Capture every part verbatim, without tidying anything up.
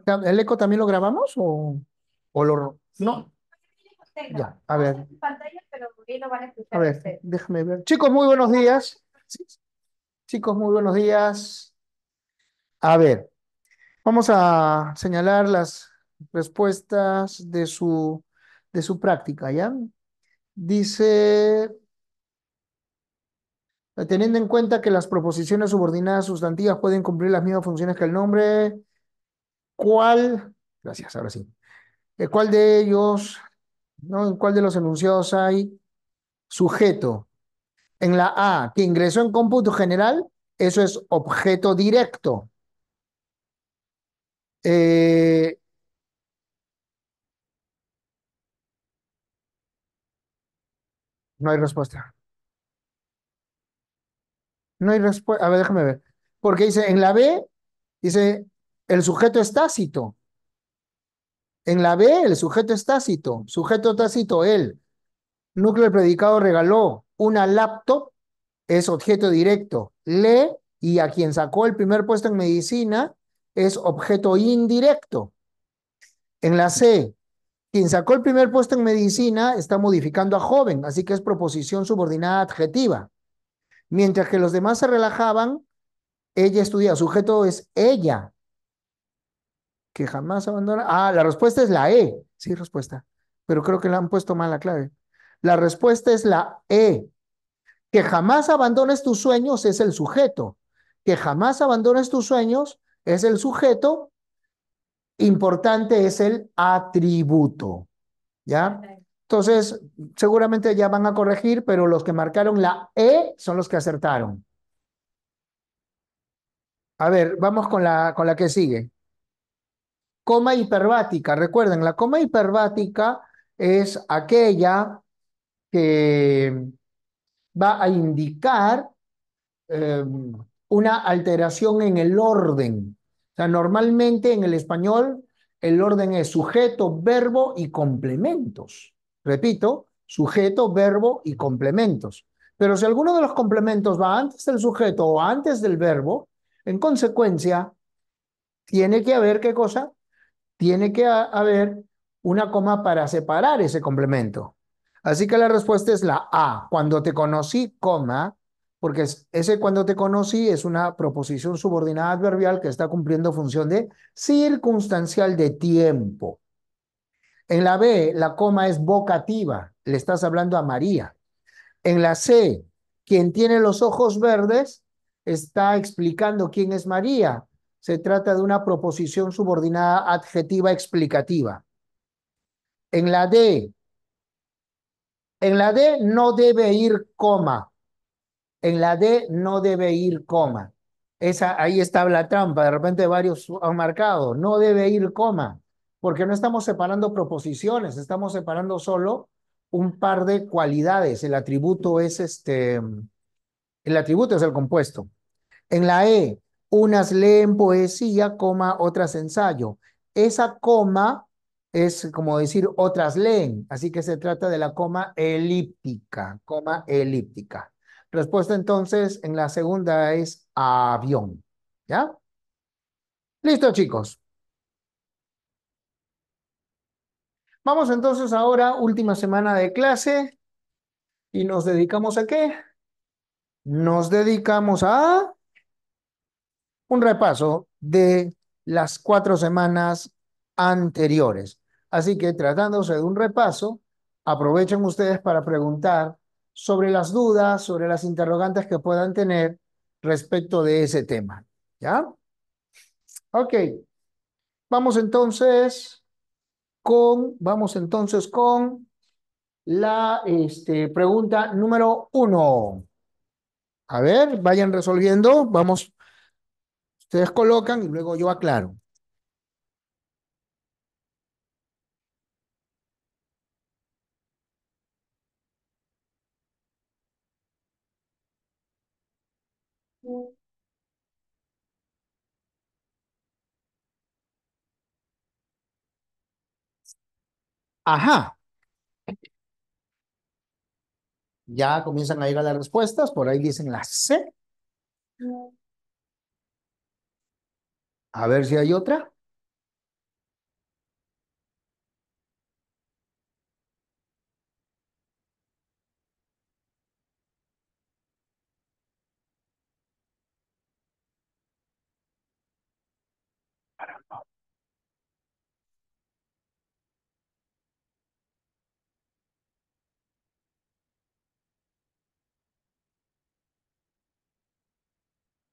¿El eco también lo grabamos o, o lo... No, ya, a ver, a ver, déjame ver. Chicos, muy buenos días. Sí, chicos, muy buenos días. A ver, vamos a señalar las respuestas de su, de su práctica, ¿ya? Dice, teniendo en cuenta que las proposiciones subordinadas sustantivas pueden cumplir las mismas funciones que el nombre, ¿cuál? Gracias, ahora sí. Eh, ¿Cuál de ellos, no? ¿En cuál de los enunciados hay sujeto? En la A, que ingresó en cómputo general, eso es objeto directo. Eh, no hay respuesta. No hay respuesta. A ver, déjame ver. Porque dice, en la B, dice, el sujeto es tácito. En la B, el sujeto es tácito. Sujeto tácito, él. Núcleo del predicado regaló una laptop, es objeto directo. Le, y a quien sacó el primer puesto en medicina, es objeto indirecto. En la C, quien sacó el primer puesto en medicina está modificando a joven, así que es proposición subordinada adjetiva. Mientras que los demás se relajaban, ella estudia, sujeto es ella, que jamás abandona. Ah, la respuesta es la E. Sí, respuesta. Pero creo que le han puesto mal la clave. La respuesta es la E. Que jamás abandones tus sueños es el sujeto. Que jamás abandones tus sueños es el sujeto. Importante es el atributo. ¿Ya? Entonces, seguramente ya van a corregir, pero los que marcaron la E son los que acertaron. A ver, vamos con la, con la que sigue. Coma hiperbática. Recuerden, la coma hiperbática es aquella que va a indicar eh, una alteración en el orden. O sea, normalmente en el español el orden es sujeto, verbo y complementos. Repito, sujeto, verbo y complementos. Pero si alguno de los complementos va antes del sujeto o antes del verbo, en consecuencia, tiene que haber, ¿qué cosa? Tiene que ha- haber una coma para separar ese complemento. Así que la respuesta es la A. Cuando te conocí, coma, porque es- ese cuando te conocí es una proposición subordinada adverbial que está cumpliendo función de circunstancial de tiempo. En la B, la coma es vocativa, le estás hablando a María. En la C, quien tiene los ojos verdes está explicando quién es María. Se trata de una proposición subordinada adjetiva explicativa. En la D, en la D no debe ir coma. En la D no debe ir coma. Esa, ahí está la trampa. De repente varios han marcado. No debe ir coma. Porque no estamos separando proposiciones. Estamos separando solo un par de cualidades. El atributo es este. El atributo es el compuesto. En la E, unas leen poesía, coma, otras ensayo. Esa coma es como decir otras leen, así que se trata de la coma elíptica, coma elíptica. Respuesta entonces en la segunda es avión. ¿Ya? Listo, chicos. Vamos entonces ahora, última semana de clase, y nos dedicamos a ¿qué? Nos dedicamos a un repaso de las cuatro semanas anteriores. Así que tratándose de un repaso, aprovechen ustedes para preguntar sobre las dudas, sobre las interrogantes que puedan tener respecto de ese tema. ¿Ya? Ok. Vamos entonces con, vamos entonces con la este, pregunta número uno. A ver, vayan resolviendo. Vamos, ustedes colocan y luego yo aclaro. Ajá. Ya comienzan a llegar las respuestas, por ahí dicen la C. A ver si hay otra.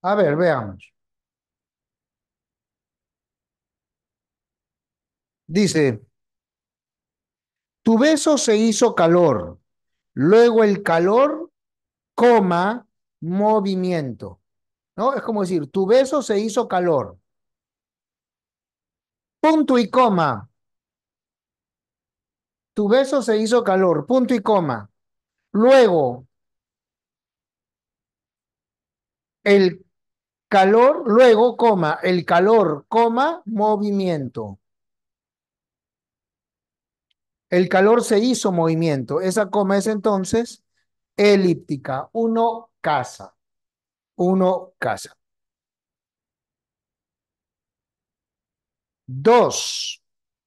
A ver, veamos. Dice, tu beso se hizo calor, luego el calor, coma, movimiento. ¿No? Es como decir, tu beso se hizo calor, punto y coma. Tu beso se hizo calor, punto y coma. Luego, el calor, luego, coma, el calor, coma, movimiento. El calor se hizo movimiento. Esa coma es entonces elíptica. Uno casa. Uno casa. Dos.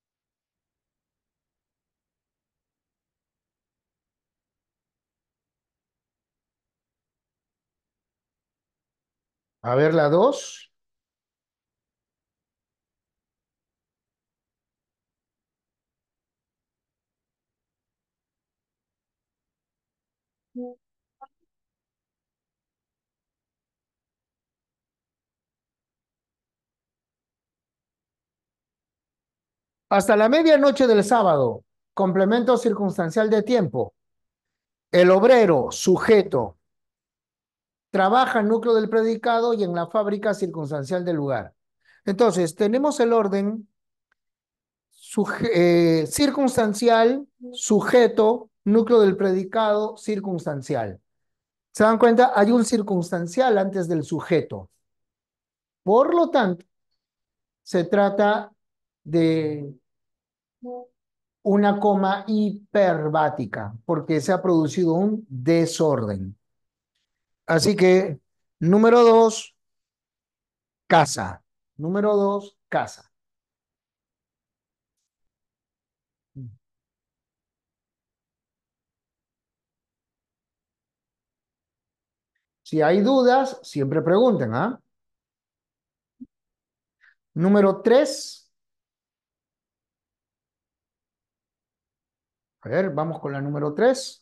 A ver la dos. Hasta la medianoche del sábado. Complemento circunstancial de tiempo. El obrero, sujeto, trabaja en núcleo del predicado y en la fábrica circunstancial del lugar. Entonces, tenemos el orden suje- eh, circunstancial, sujeto, núcleo del predicado, circunstancial. ¿Se dan cuenta? Hay un circunstancial antes del sujeto. Por lo tanto, se trata de una coma hiperbática, porque se ha producido un desorden. Así que, número dos, casa. Número dos, casa. Si hay dudas, siempre pregunten, ¿ah? Número tres, a ver, vamos con la número tres.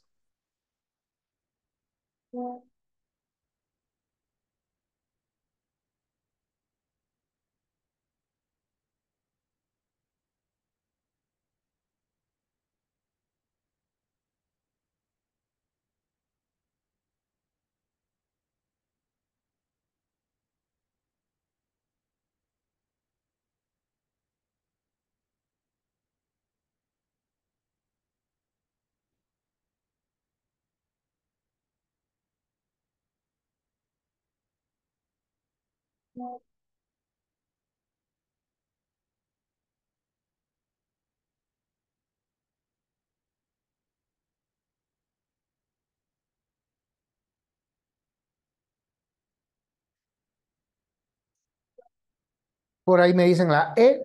Por ahí me dicen la E.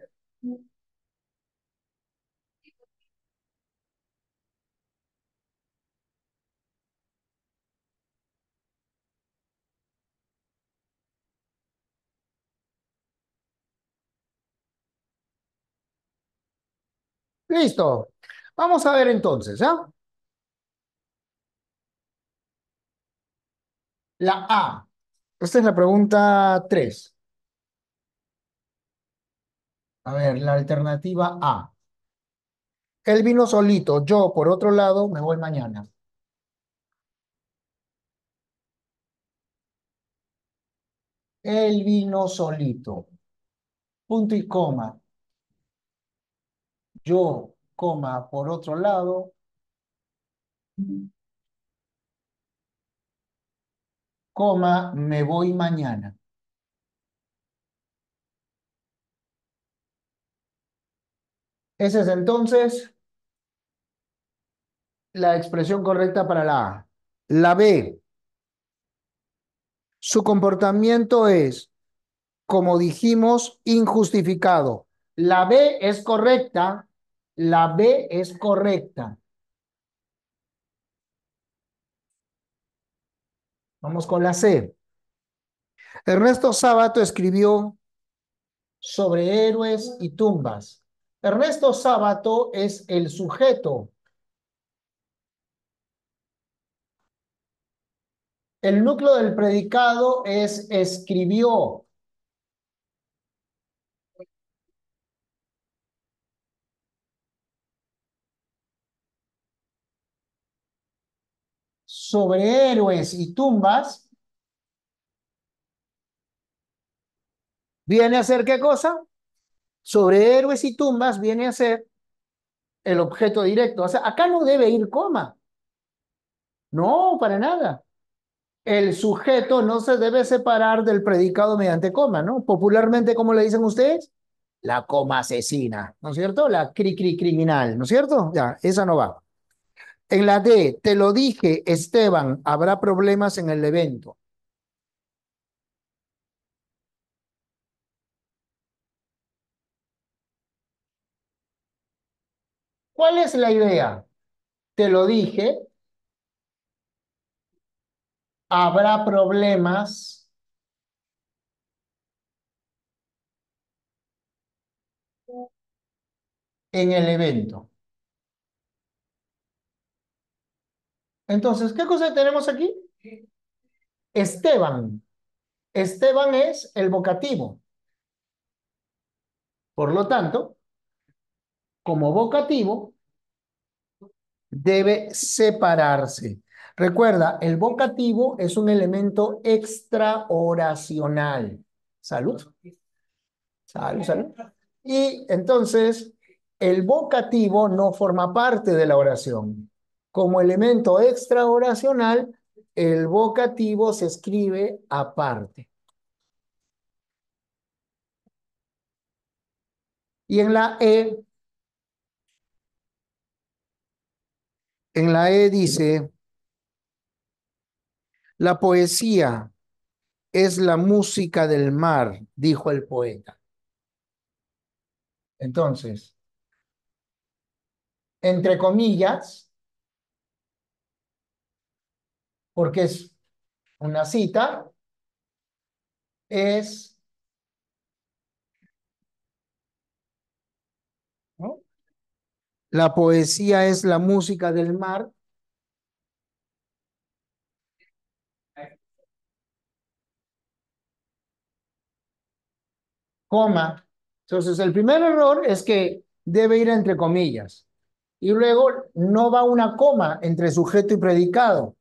Listo. Vamos a ver entonces, ¿ah? La A. Esta es la pregunta tres. A ver, la alternativa A. Él vino solito, yo por otro lado me voy mañana. Él vino solito. Punto y coma. Yo, coma, por otro lado, coma, me voy mañana. Esa es entonces la expresión correcta para la A. La B. Su comportamiento es, como dijimos, injustificado. La B es correcta. La B es correcta. Vamos con la C. Ernesto Sábato escribió sobre héroes y tumbas. Ernesto Sábato es el sujeto. El núcleo del predicado es escribió. Sobre héroes y tumbas, ¿viene a ser qué cosa? Sobre héroes y tumbas viene a ser el objeto directo. O sea, acá no debe ir coma. No, para nada. El sujeto no se debe separar del predicado mediante coma, ¿no? Popularmente, ¿cómo le dicen ustedes? La coma asesina, ¿no es cierto? La cri cri criminal, ¿no es cierto? Ya, esa no va. En la D, te lo dije, Esteban, habrá problemas en el evento. ¿Cuál es la idea? Te lo dije, habrá problemas en el evento. Entonces, ¿qué cosa tenemos aquí? Esteban. Esteban es el vocativo. Por lo tanto, como vocativo, debe separarse. Recuerda, el vocativo es un elemento extraoracional. Salud. Salud, salud. Y entonces, el vocativo no forma parte de la oración. Como elemento extraoracional, el vocativo se escribe aparte. Y en la E, en la E dice, la poesía es la música del mar, dijo el poeta. Entonces, entre comillas, porque es una cita, es, ¿no? La poesía es la música del mar, coma. Entonces, el primer error es que debe ir entre comillas. Y luego no va una coma entre sujeto y predicado.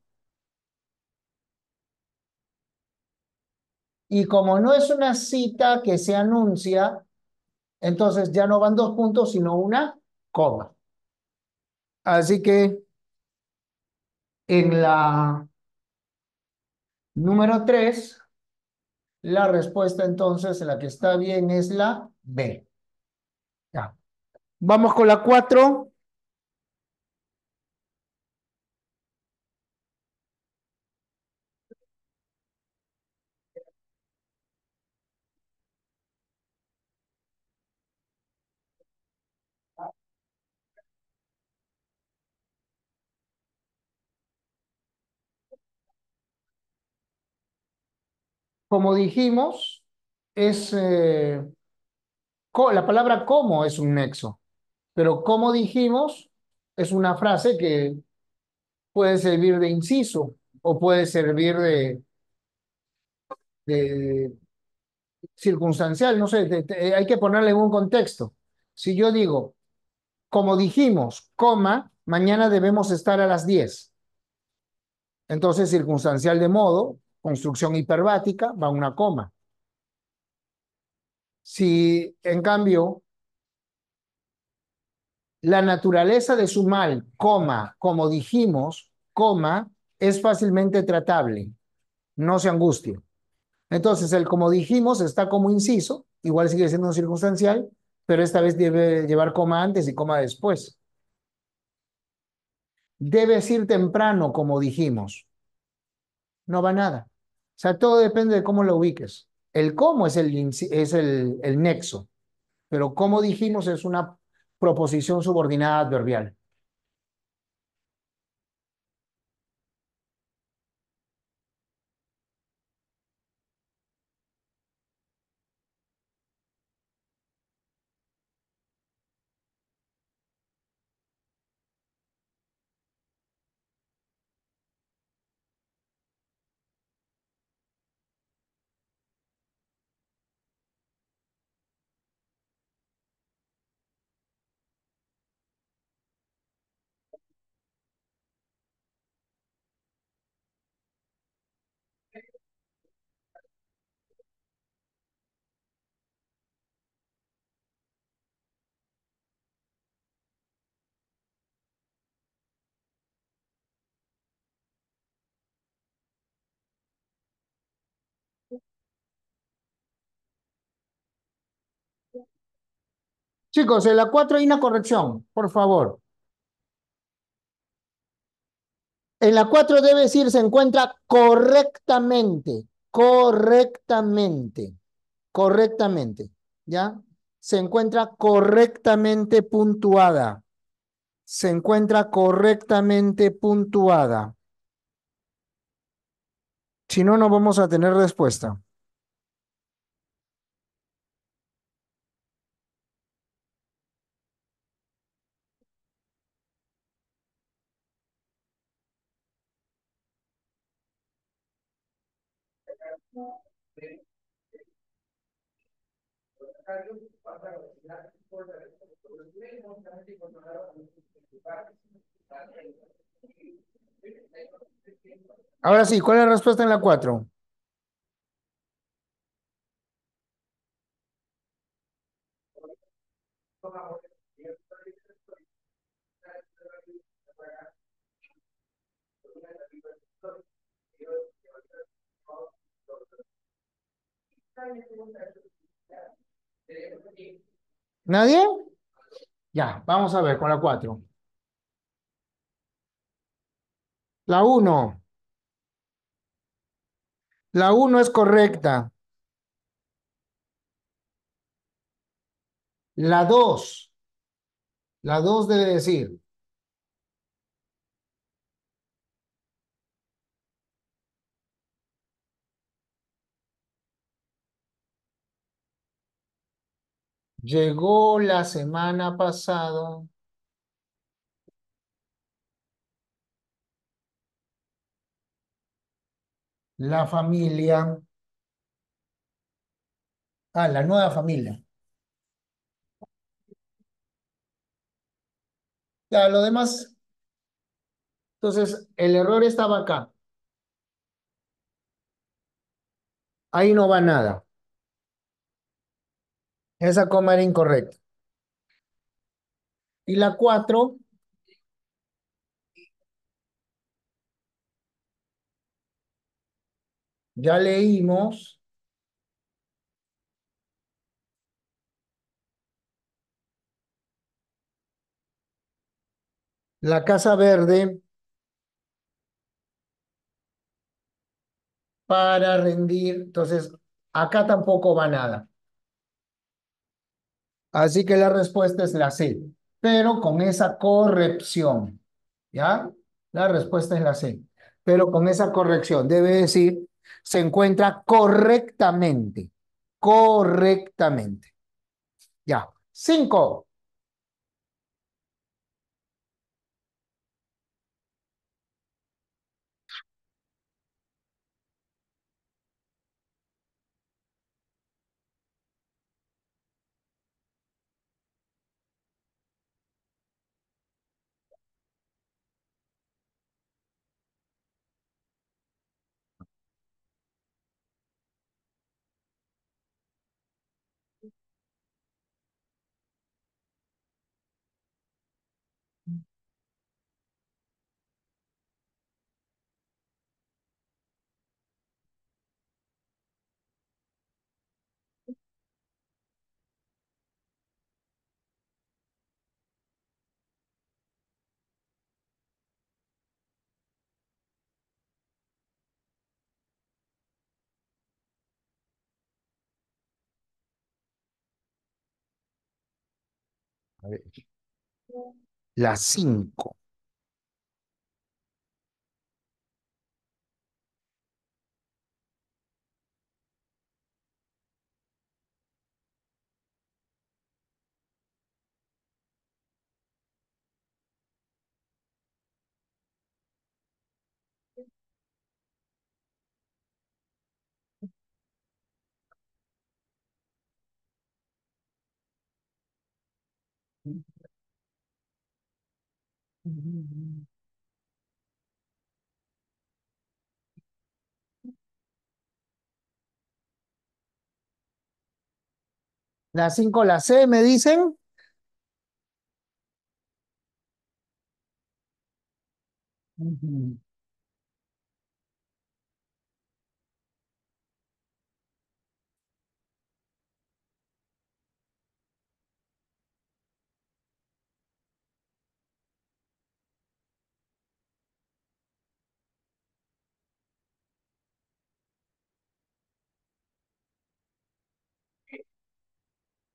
Y como no es una cita que se anuncia, entonces ya no van dos puntos, sino una coma. Así que en la número tres, la respuesta entonces, la que está bien es la B. Ya. Vamos con la cuatro. Como dijimos, es, eh, co- la palabra como es un nexo, pero como dijimos, es una frase que puede servir de inciso o puede servir de, de circunstancial, no sé, de- de- hay que ponerle en un contexto. Si yo digo, como dijimos, coma, mañana debemos estar a las diez. Entonces, circunstancial de modo, construcción hiperbática, va una coma. Si, en cambio, la naturaleza de su mal, coma, como dijimos, coma, es fácilmente tratable, no se angustie. Entonces, el como dijimos está como inciso, igual sigue siendo un circunstancial, pero esta vez debe llevar coma antes y coma después. Debes ir temprano, como dijimos. No va nada. O sea, todo depende de cómo lo ubiques. El cómo es el, es el, el nexo, pero como dijimos es una proposición subordinada adverbial. Chicos, en la cuatro hay una corrección, por favor. En la cuatro debe decir se encuentra correctamente, correctamente, correctamente, ¿ya? Se encuentra correctamente puntuada, se encuentra correctamente puntuada. Si no, no vamos a tener respuesta. Ahora sí, ¿cuál es la respuesta en la cuatro? ¿Nadie? Ya, vamos a ver con la cuatro. La uno, la uno es correcta. La dos, la dos debe decir, llegó la semana pasada la familia, ah, la nueva familia. Ya, lo demás, entonces, el error estaba acá. Ahí no va nada. Esa coma era incorrecta. Y la cuatro, ya leímos, la casa verde para rendir. Entonces, acá tampoco va nada. Así que la respuesta es la C, pero con esa corrección. ¿Ya? La respuesta es la C, pero con esa corrección. Debe decir, se encuentra correctamente. Correctamente. Ya. Cinco. A ver, la cinco. La cinco, la C, me dicen. Ujú.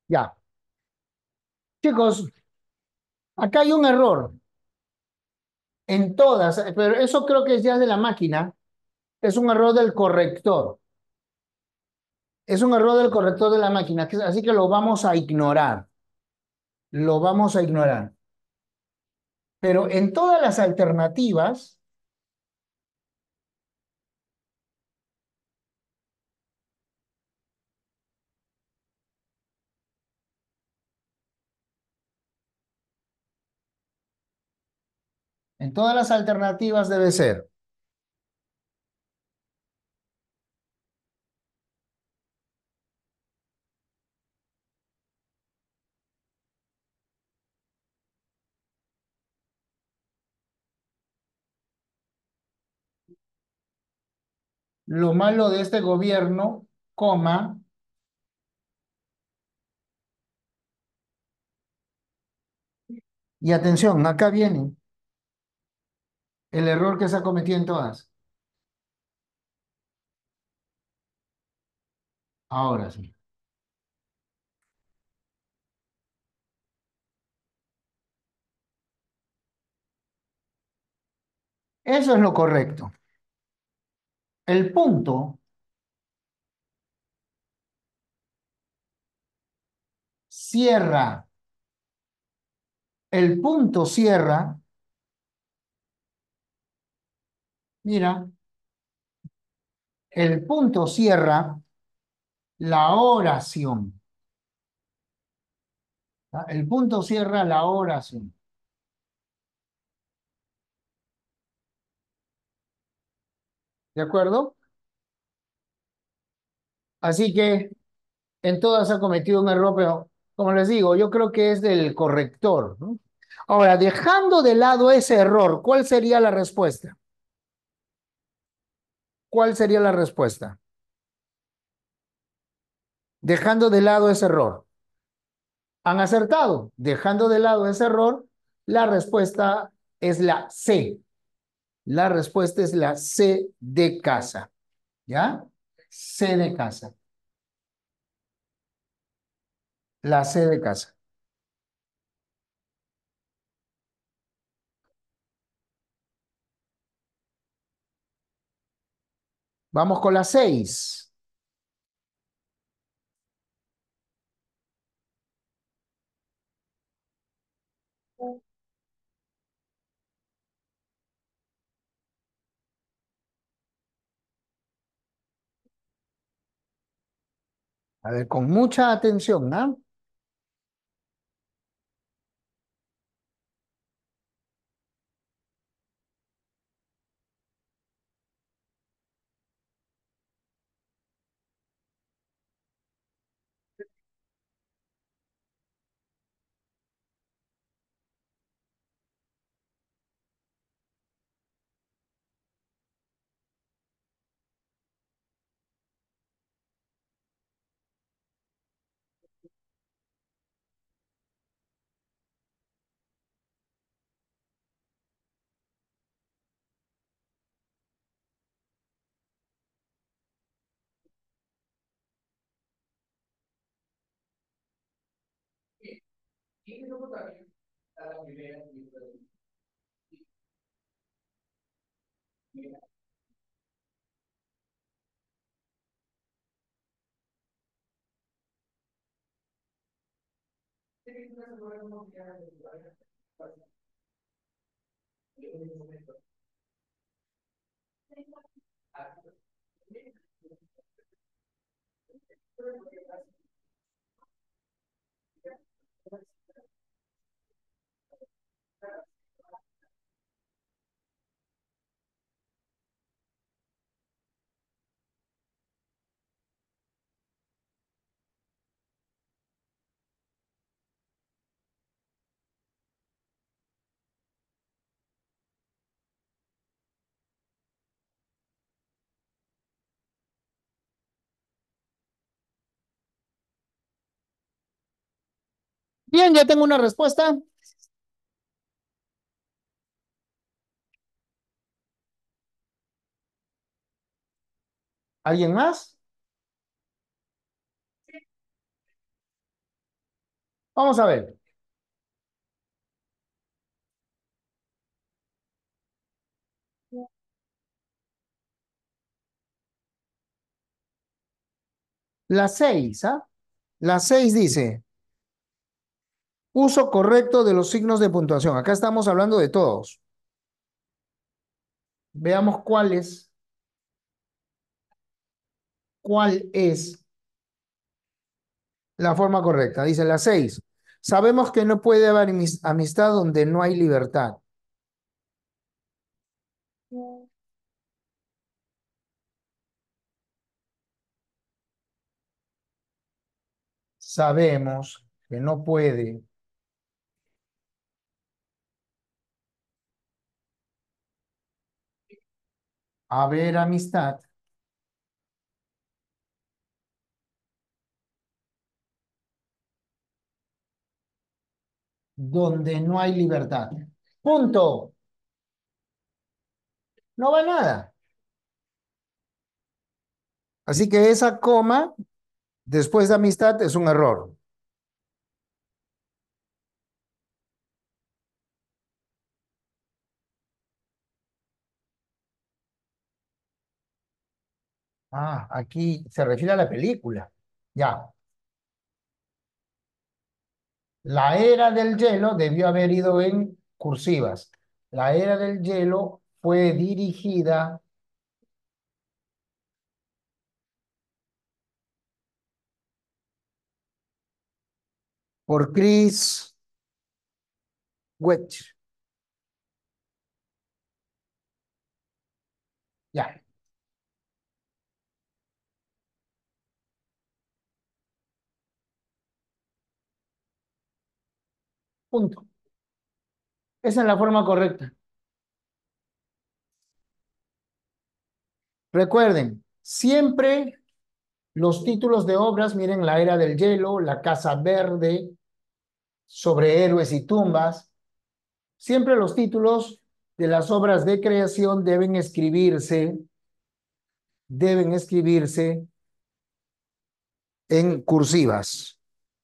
Ya. Chicos, acá hay un error en todas, eh, pero eso creo que es ya de la máquina. Es un error del corrector. Es un error del corrector de la máquina, que- así que lo vamos a ignorar. Lo vamos a ignorar. Pero en todas las alternativas, en todas las alternativas debe ser lo malo de este gobierno, coma, y atención, acá viene el error que se ha cometido en todas. Ahora sí. Eso es lo correcto. El punto cierra, el punto cierra, mira, el punto cierra la oración. ¿Ah? El punto cierra la oración. ¿De acuerdo? Así que en todas ha cometido un error, pero como les digo, yo creo que es del corrector, ¿no? Ahora, dejando de lado ese error, ¿cuál sería la respuesta? ¿Cuál sería la respuesta? Dejando de lado ese error. Han acertado. Dejando de lado ese error, la respuesta es la C. La respuesta es la C de casa. ¿Ya? C de casa. La C de casa. Vamos con la seis. A ver, con mucha atención, ¿ah? Bien, ya tengo una respuesta. ¿Alguien más? Vamos a ver. La seis, ¿ah? La seis dice, uso correcto de los signos de puntuación. Acá estamos hablando de todos. Veamos cuál es, cuál es la forma correcta. Dice la seis. Sabemos que no puede haber amis- amistad donde no hay libertad. Sabemos que no puede haber amistad donde no hay libertad. Punto. No va nada. Así que esa coma después de amistad es un error. Ah, aquí se refiere a la película. Ya. La era del hielo debió haber ido en cursivas. La era del hielo fue dirigida por Chris Wedge. Ya, punto. Esa es la forma correcta. Recuerden, siempre los títulos de obras, miren, La Era del Hielo, La Casa Verde, Sobre Héroes y Tumbas, siempre los títulos de las obras de creación deben escribirse, deben escribirse en cursivas.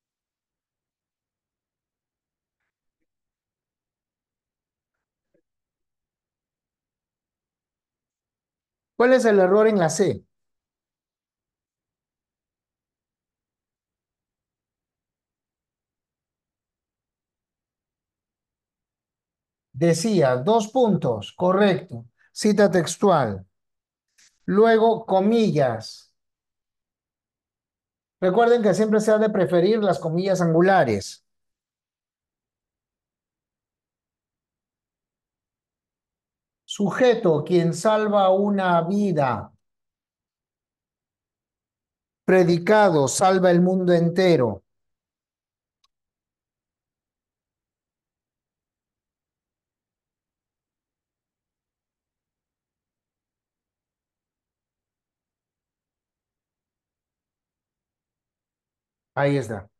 ¿Cuál es el error en la C? Decía, dos puntos, correcto, cita textual. Luego, comillas. Recuerden que siempre se ha de preferir las comillas angulares. Sujeto, quien salva una vida. Predicado, salva el mundo entero. Ahí está.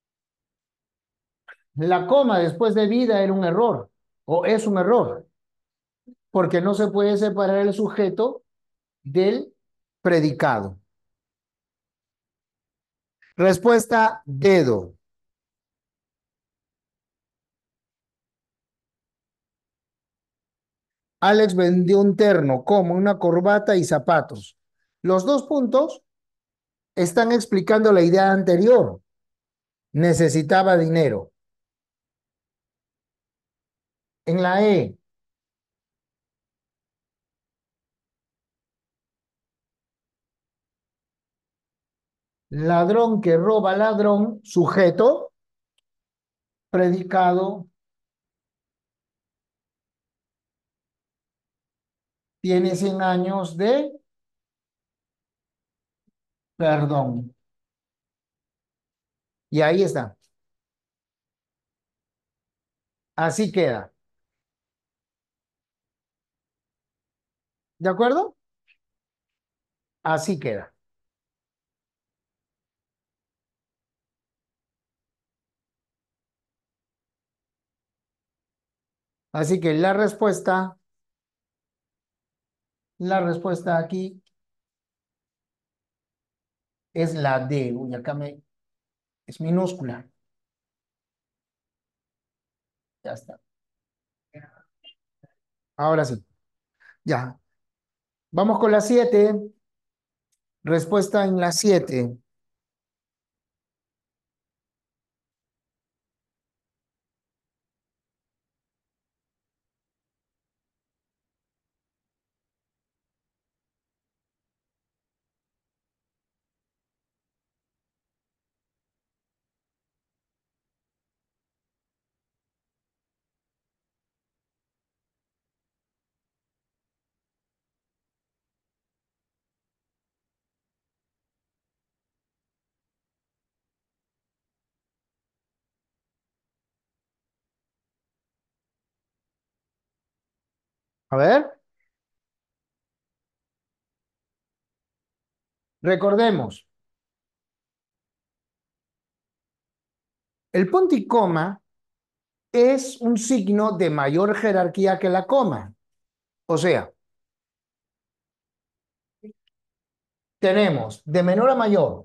La coma después de vida era un error, o es un error, porque no se puede separar el sujeto del predicado. Respuesta, dedo. Alex vendió un terno, como una corbata y zapatos. Los dos puntos están explicando la idea anterior. Necesitaba dinero. En la E, ladrón que roba ladrón, sujeto, predicado, tiene cien años de perdón. Y ahí está. Así queda. ¿De acuerdo? Así queda. Así que la respuesta, la respuesta aquí es la D. Uy, acá me, es minúscula. Ya está. Ahora sí. Ya. Vamos con la siete. Respuesta en la siete. A ver, recordemos. El punto y coma es un signo de mayor jerarquía que la coma. O sea, tenemos de menor a mayor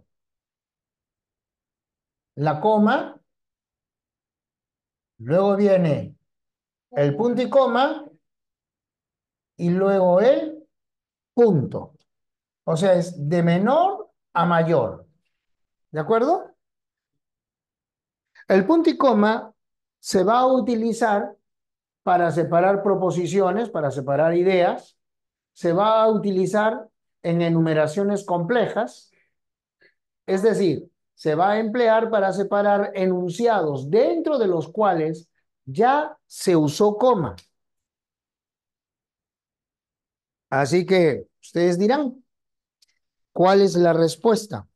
la coma, luego viene el punto y coma y luego el punto. O sea, es de menor a mayor. ¿De acuerdo? El punto y coma se va a utilizar para separar proposiciones, para separar ideas. Se va a utilizar en enumeraciones complejas. Es decir, se va a emplear para separar enunciados dentro de los cuales ya se usó coma. Así que ustedes dirán, ¿cuál es la respuesta?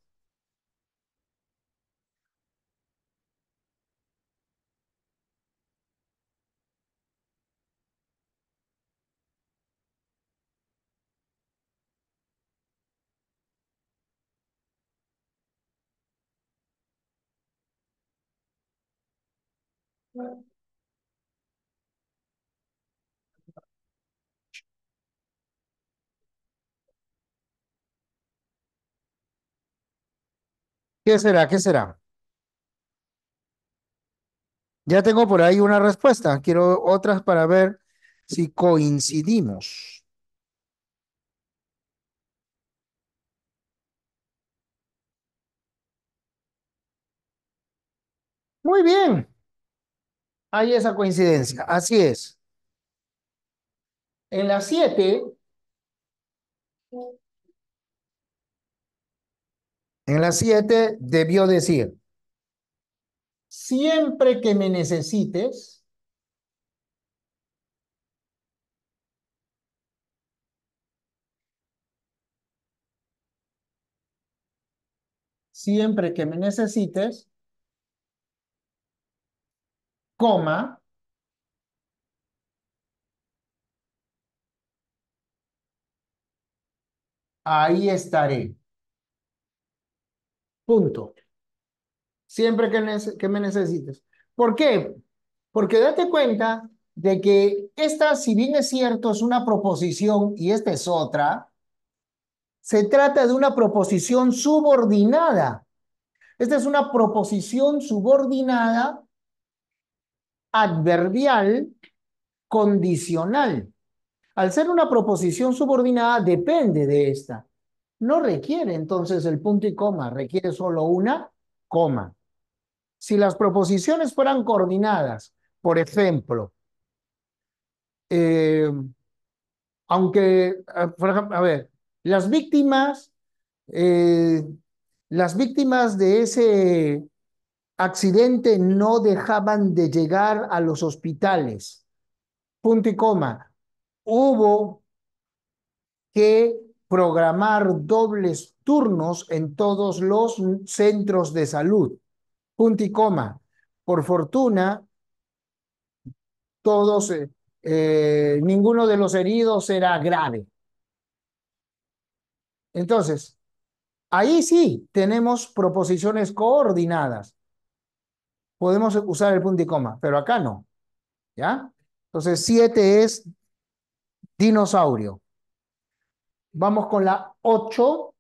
¿Qué será? ¿Qué será? Ya tengo por ahí una respuesta. Quiero otras para ver si coincidimos. Muy bien, hay esa coincidencia. Así es. En la siete, en la siete debió decir, siempre que me necesites, siempre que me necesites, coma, ahí estaré. Punto. Siempre que, nece- que me necesites. ¿Por qué? Porque date cuenta de que esta, si bien es cierto, es una proposición y esta es otra, se trata de una proposición subordinada. Esta es una proposición subordinada adverbial condicional. Al ser una proposición subordinada, depende de esta. No requiere entonces el punto y coma, requiere solo una coma. Si las proposiciones fueran coordinadas, por ejemplo, eh, aunque, ah, por ejemplo, a ver, las víctimas, eh, las víctimas de ese accidente no dejaban de llegar a los hospitales. Punto y coma. Hubo que programar dobles turnos en todos los centros de salud. Punto y coma. Por fortuna, todos, eh, eh, ninguno de los heridos era grave. Entonces, ahí sí tenemos proposiciones coordinadas. Podemos usar el punto y coma, pero acá no. ¿Ya? Entonces, siete es dinosaurio. Vamos con la ocho.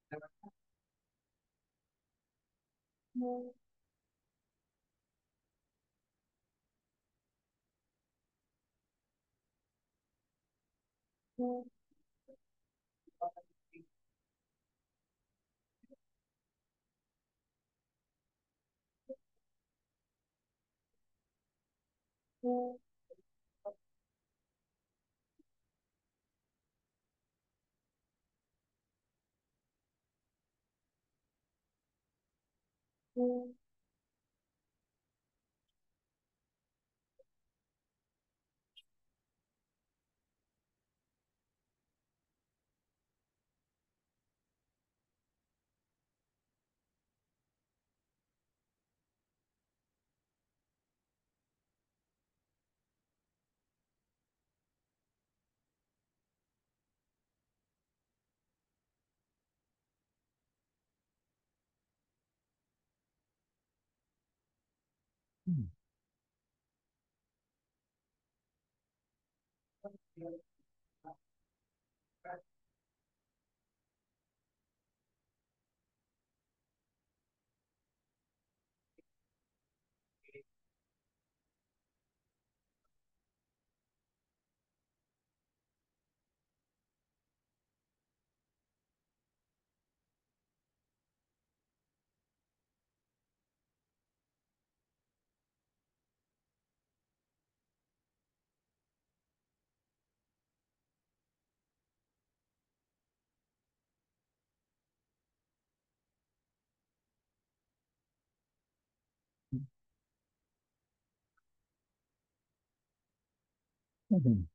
Ujú,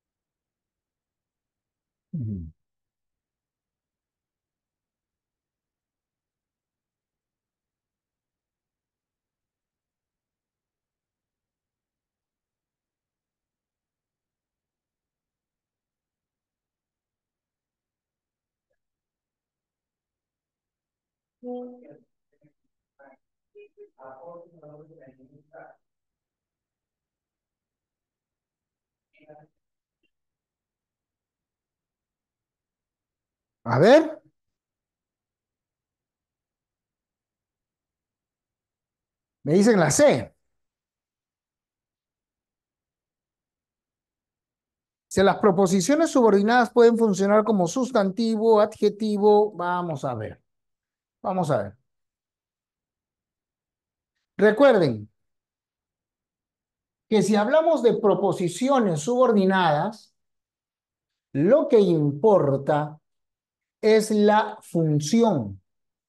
ujú, a ver, me dicen la C. Si las proposiciones subordinadas pueden funcionar como sustantivo, adjetivo, vamos a ver, vamos a ver. Recuerden que si hablamos de proposiciones subordinadas, lo que importa es la función,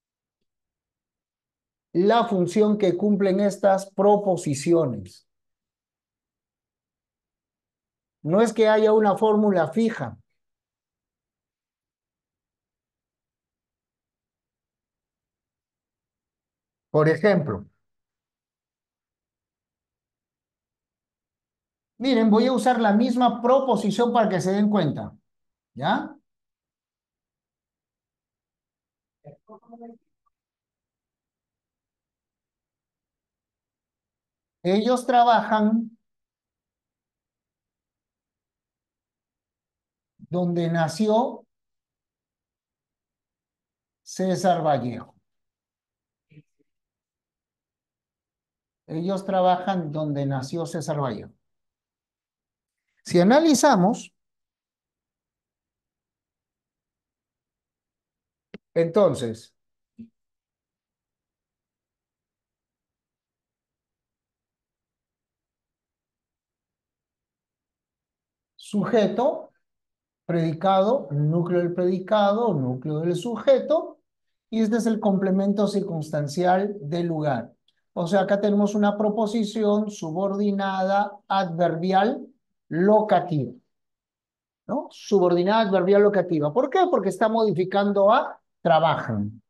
la función que cumplen estas proposiciones. No es que haya una fórmula fija. Por ejemplo, miren, voy a usar la misma proposición para que se den cuenta, ¿ya? Ellos trabajan donde nació César Vallejo. Ellos trabajan donde nació César Vallejo. Si analizamos, entonces, sujeto, predicado, núcleo del predicado, núcleo del sujeto, y este es el complemento circunstancial del lugar. O sea, acá tenemos una proposición subordinada adverbial locativa, ¿no? Subordinada adverbial locativa. ¿Por qué? Porque está modificando a trabajan.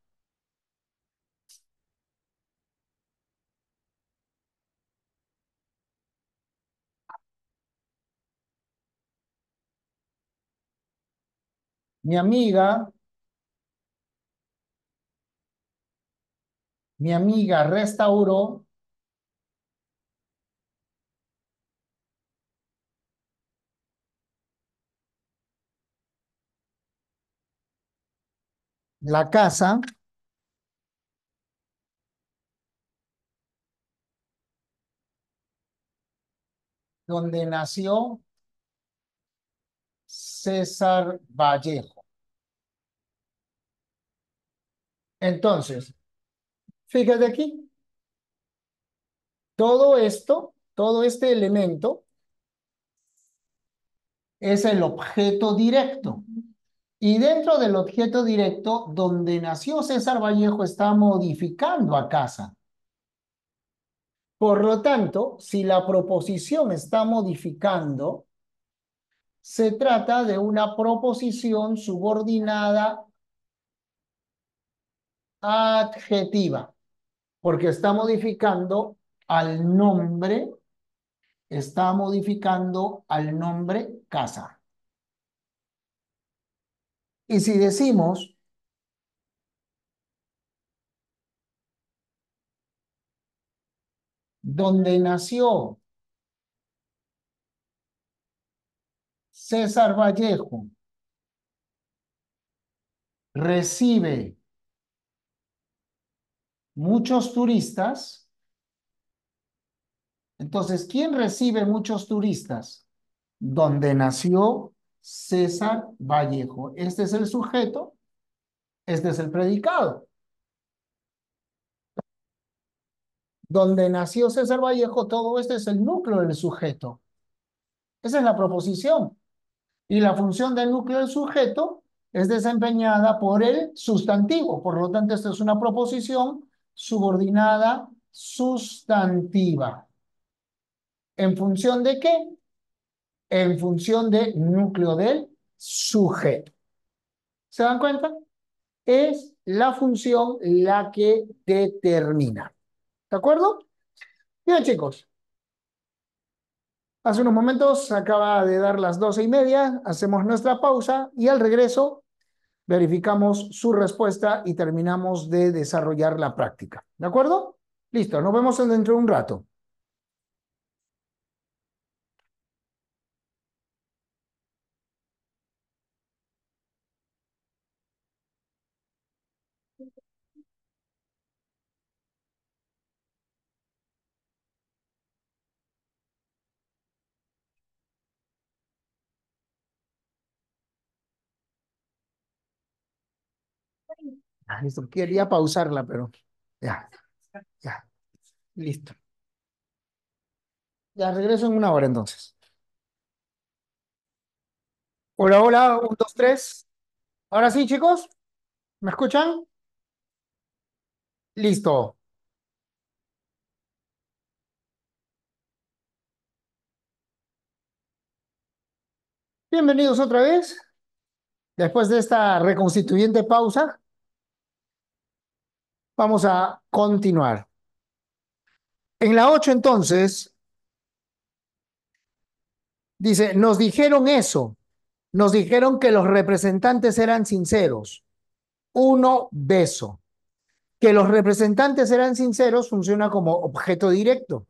Mi amiga, mi amiga restauró la casa donde nació César Vallejo. Entonces, fíjate aquí, todo esto, todo este elemento es el objeto directo. Y dentro del objeto directo, donde nació César Vallejo, está modificando a casa. Por lo tanto, si la proposición está modificando, se trata de una proposición subordinada adjetiva, porque está modificando al nombre, está modificando al nombre casa. Y si decimos donde nació César Vallejo, recibe muchos turistas, entonces, ¿quién recibe muchos turistas? Donde nació César Vallejo. Este es el sujeto, este es el predicado. Donde nació César Vallejo, todo este es el núcleo del sujeto. Esa es la proposición. Y la función del núcleo del sujeto es desempeñada por el sustantivo. Por lo tanto, esta es una proposición subordinada sustantiva. ¿En función de qué? En función del núcleo del sujeto. ¿Se dan cuenta? Es la función la que determina. ¿De acuerdo? Bien, chicos. Hace unos momentos acaba de dar las doce y media. Hacemos nuestra pausa y al regreso verificamos su respuesta y terminamos de desarrollar la práctica. ¿De acuerdo? Listo. Nos vemos dentro de un rato. Ah, listo. Quería pausarla, pero ya, ya. Listo. Ya regreso en una hora entonces. Hola, hola, un, dos, tres. Ahora sí, chicos, ¿me escuchan? Listo. Bienvenidos otra vez. Después de esta reconstituyente pausa, vamos a continuar. En la ocho entonces, dice, nos dijeron eso, nos dijeron que los representantes eran sinceros. Uno, beso. Que los representantes eran sinceros funciona como objeto directo.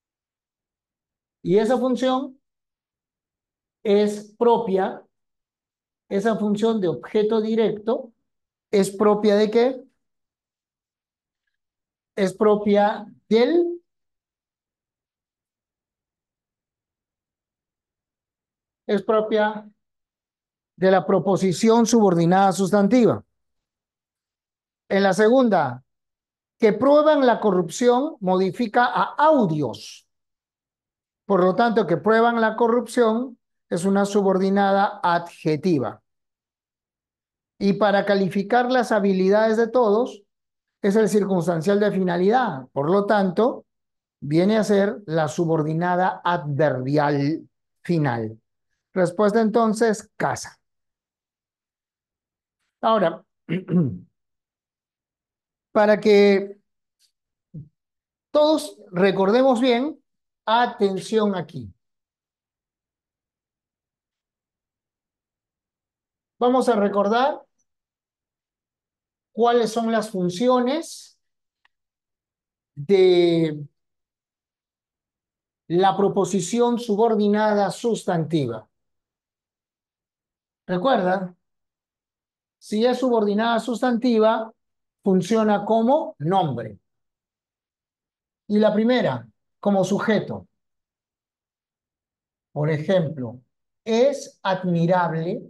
Y esa función es propia, esa función de objeto directo es propia de qué? Es propia del, es propia de la proposición subordinada sustantiva. En la segunda, que prueban la corrupción modifica a audios. Por lo tanto, que prueban la corrupción es una subordinada adjetiva. Y para calificar las habilidades de todos, es el circunstancial de finalidad. Por lo tanto, viene a ser la subordinada adverbial final. Respuesta entonces, casa. Ahora, para que todos recordemos bien, atención aquí. Vamos a recordar cuáles son las funciones de la proposición subordinada sustantiva. ¿Recuerda? Si es subordinada sustantiva, funciona como nombre. Y la primera, como sujeto. Por ejemplo, es admirable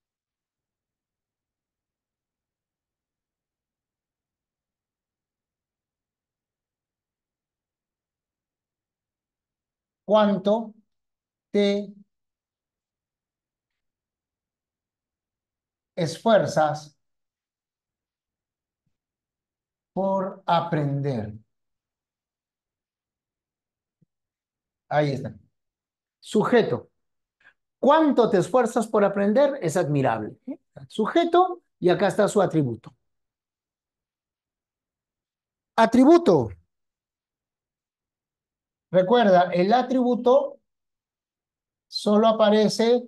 cuánto te esfuerzas por aprender. Ahí está. Sujeto. ¿Cuánto te esfuerzas por aprender? Es admirable. Sujeto, y acá está su atributo. Atributo. Recuerda, el atributo solo aparece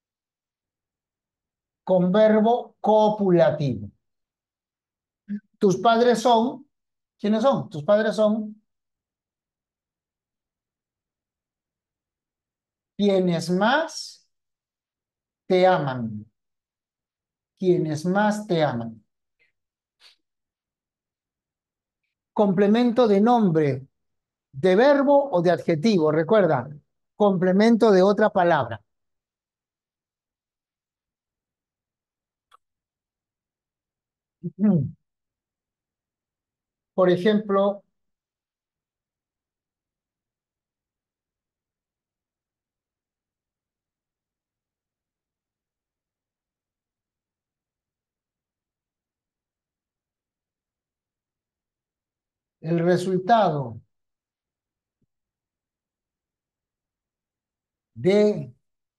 con verbo copulativo. Tus padres son, ¿quiénes son? Tus padres son quienes más te aman. Quienes más te aman. Complemento de nombre, de verbo o de adjetivo. Recuerda, complemento de otra palabra. Por ejemplo, el resultado de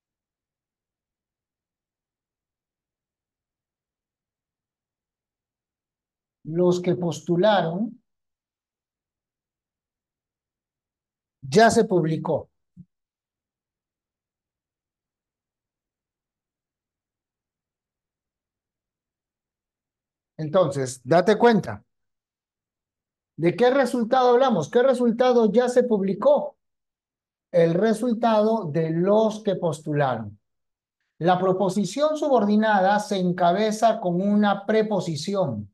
los que postularon ya se publicó. Entonces, date cuenta. ¿De qué resultado hablamos? ¿Qué resultado ya se publicó? El resultado de los que postularon. La proposición subordinada se encabeza con una preposición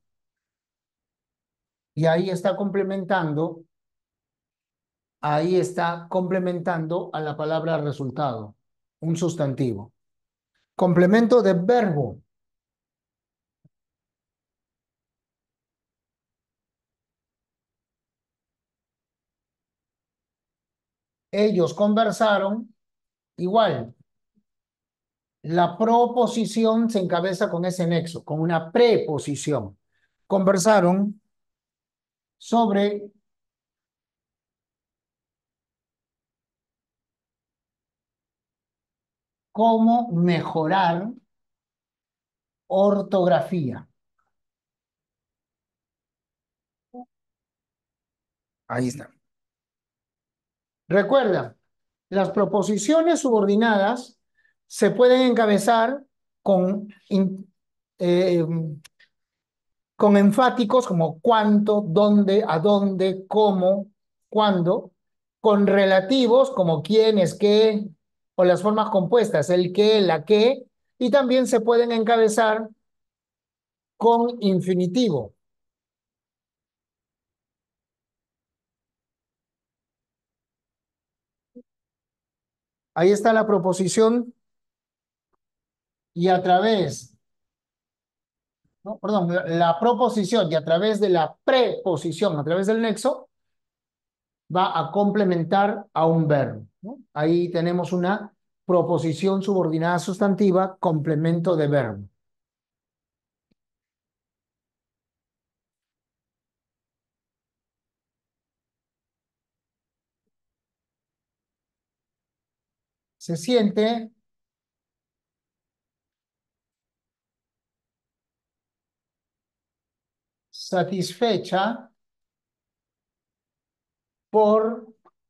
y ahí está complementando, ahí está complementando a la palabra resultado, un sustantivo. Complemento de verbo. Ellos conversaron igual. La proposición se encabeza con ese nexo, con una preposición. Conversaron sobre cómo mejorar ortografía. Ahí está. Recuerda, las proposiciones subordinadas se pueden encabezar con, in- eh, con enfáticos como cuánto, dónde, a dónde, cómo, cuándo, con relativos como quiénes, qué, o las formas compuestas, el qué, la qué, y también se pueden encabezar con infinitivo. Ahí está la proposición y a través, no, perdón, la, la proposición y a través de la preposición, a través del nexo, va a complementar a un verbo, ¿no? Ahí tenemos una proposición subordinada sustantiva, complemento de verbo. Se siente satisfecha por,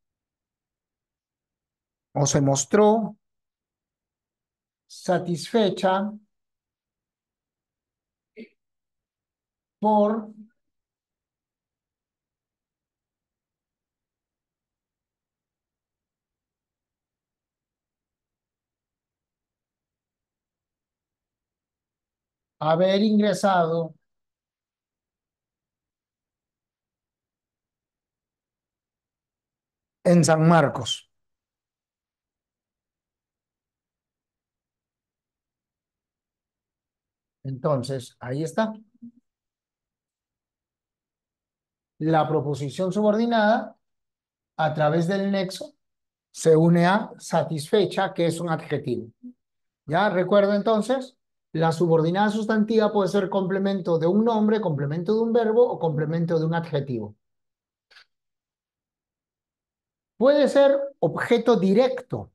o se mostró satisfecha por haber ingresado en San Marcos. Entonces, ahí está. La proposición subordinada, a través del nexo, se une a satisfecha, que es un adjetivo. ¿Ya? Recuerda entonces, la subordinada sustantiva puede ser complemento de un nombre, complemento de un verbo o complemento de un adjetivo. Puede ser objeto directo.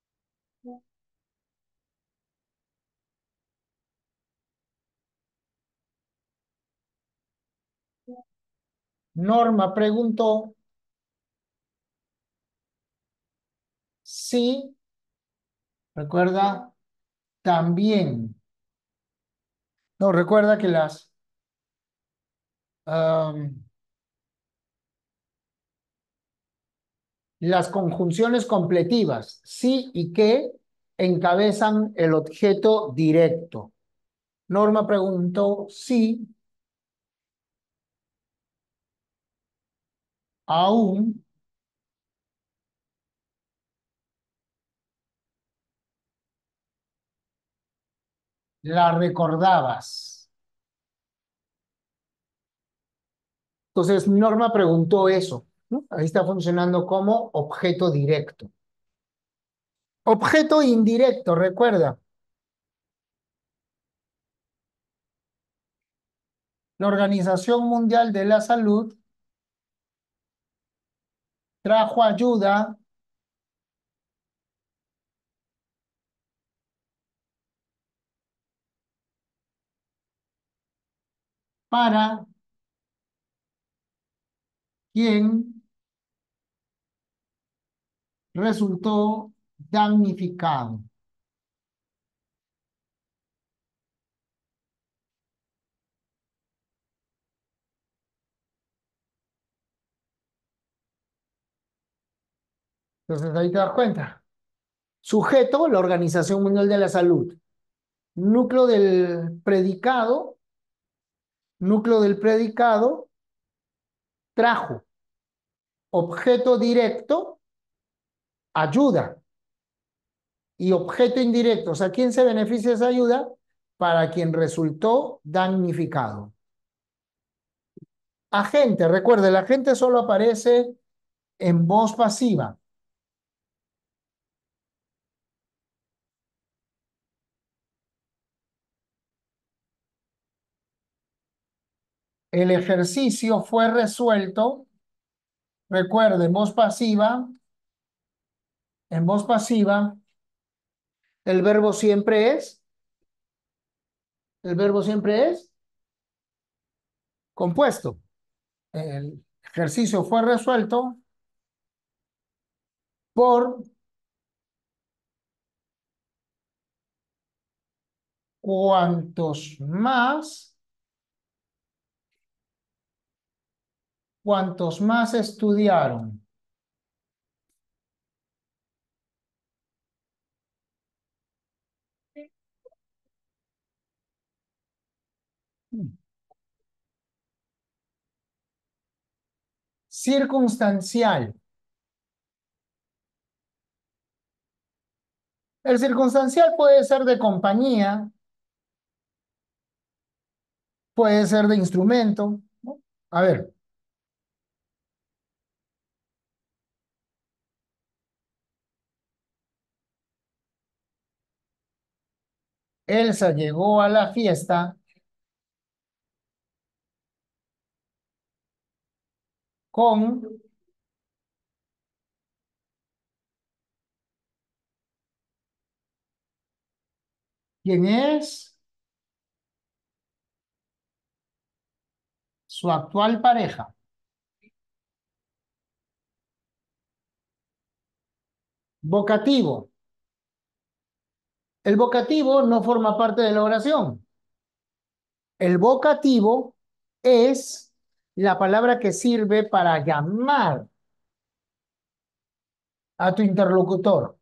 Norma preguntó si, recuerda, también. No, recuerda que las, am, las conjunciones completivas, sí y que, encabezan el objeto directo. Norma preguntó si aún la recordabas. Entonces, Norma preguntó eso, ¿no? Ahí está funcionando como objeto directo. Objeto indirecto, recuerda. La Organización Mundial de la Salud trajo ayuda para quien resultó damnificado. Entonces, ahí te das cuenta. Sujeto, la Organización Mundial de la Salud. Núcleo del predicado, núcleo del predicado, trajo. Objeto directo, ayuda. Y objeto indirecto, o sea, ¿quién se beneficia de esa ayuda? Para quien resultó damnificado. Agente, recuerde, el agente solo aparece en voz pasiva. El ejercicio fue resuelto, recuerde, en voz pasiva, en voz pasiva, el verbo siempre es, el verbo siempre es compuesto. El ejercicio fue resuelto por cuantos más, cuantos más estudiaron. Circunstancial. El circunstancial puede ser de compañía, puede ser de instrumento, ¿no? A ver, Elsa llegó a la fiesta con quien es su actual pareja. Vocativo. El vocativo no forma parte de la oración. El vocativo es la palabra que sirve para llamar a tu interlocutor.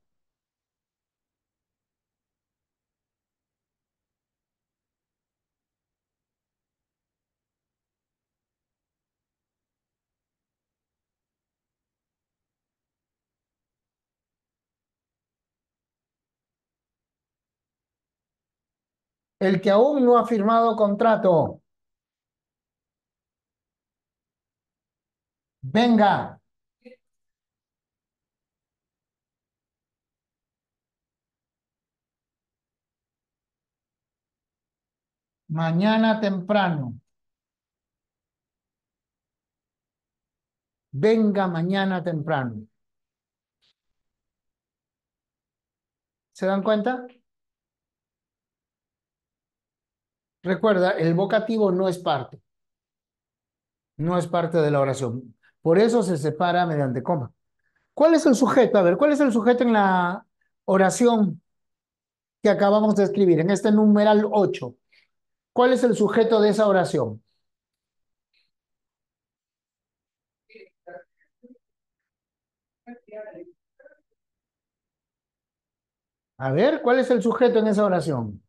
El que aún no ha firmado contrato. Venga, mañana temprano. Venga mañana temprano. ¿Se dan cuenta? Recuerda, el vocativo no es parte, no es parte de la oración. Por eso se separa mediante coma. ¿Cuál es el sujeto? A ver, ¿cuál es el sujeto en la oración que acabamos de escribir, en este numeral ocho? ¿Cuál es el sujeto de esa oración? A ver, ¿cuál es el sujeto en esa oración?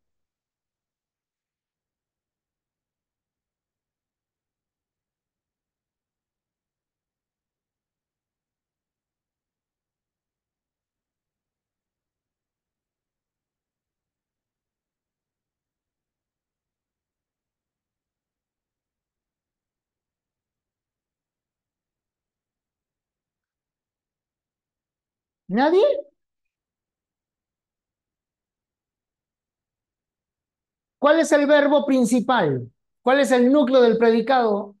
¿Nadie? ¿Cuál es el verbo principal? ¿Cuál es el núcleo del predicado?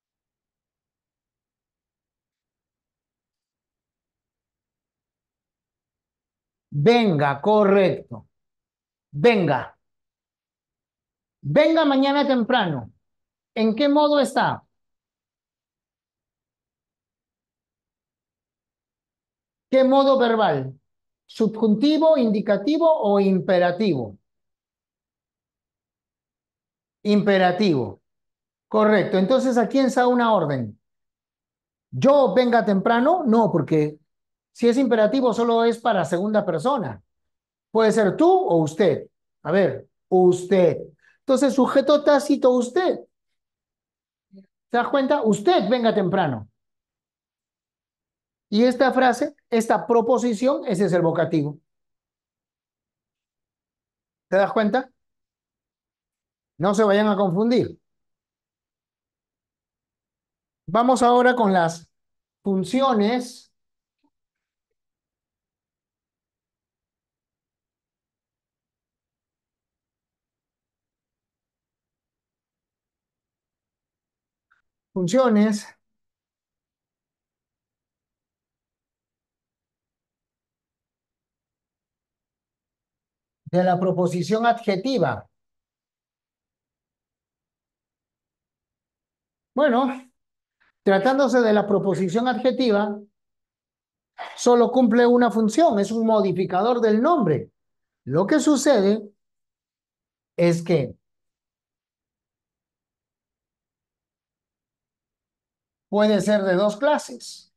Venga, correcto. Venga. Venga mañana temprano. ¿En qué modo está? ¿Qué modo verbal? ¿Subjuntivo, indicativo o imperativo? Imperativo. Correcto. Entonces, ¿a quién está una orden? ¿Yo venga temprano? No, porque si es imperativo solo es para segunda persona. Puede ser tú o usted. A ver, usted. Entonces, sujeto tácito usted. ¿Te das cuenta? Usted venga temprano. Y esta frase, esta proposición, ese es el vocativo. ¿Te das cuenta? No se vayan a confundir. Vamos ahora con las funciones, funciones de la proposición adjetiva. Bueno, tratándose de la proposición adjetiva, solo cumple una función, es un modificador del nombre. Lo que sucede es que puede ser de dos clases.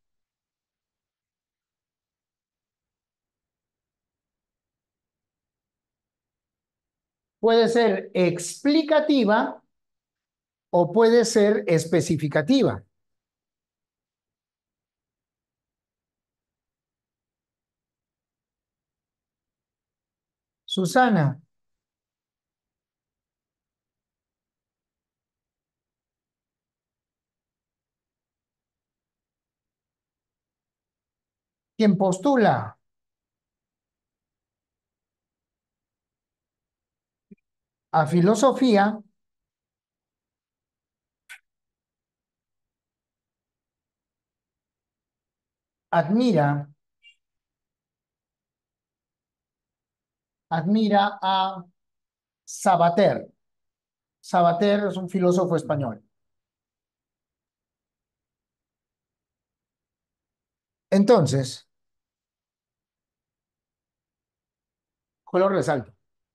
Puede ser explicativa o puede ser especificativa. Susana, quien postula a filosofía, admira, admira a Sabater. Sabater es un filósofo español. Entonces, color resalto.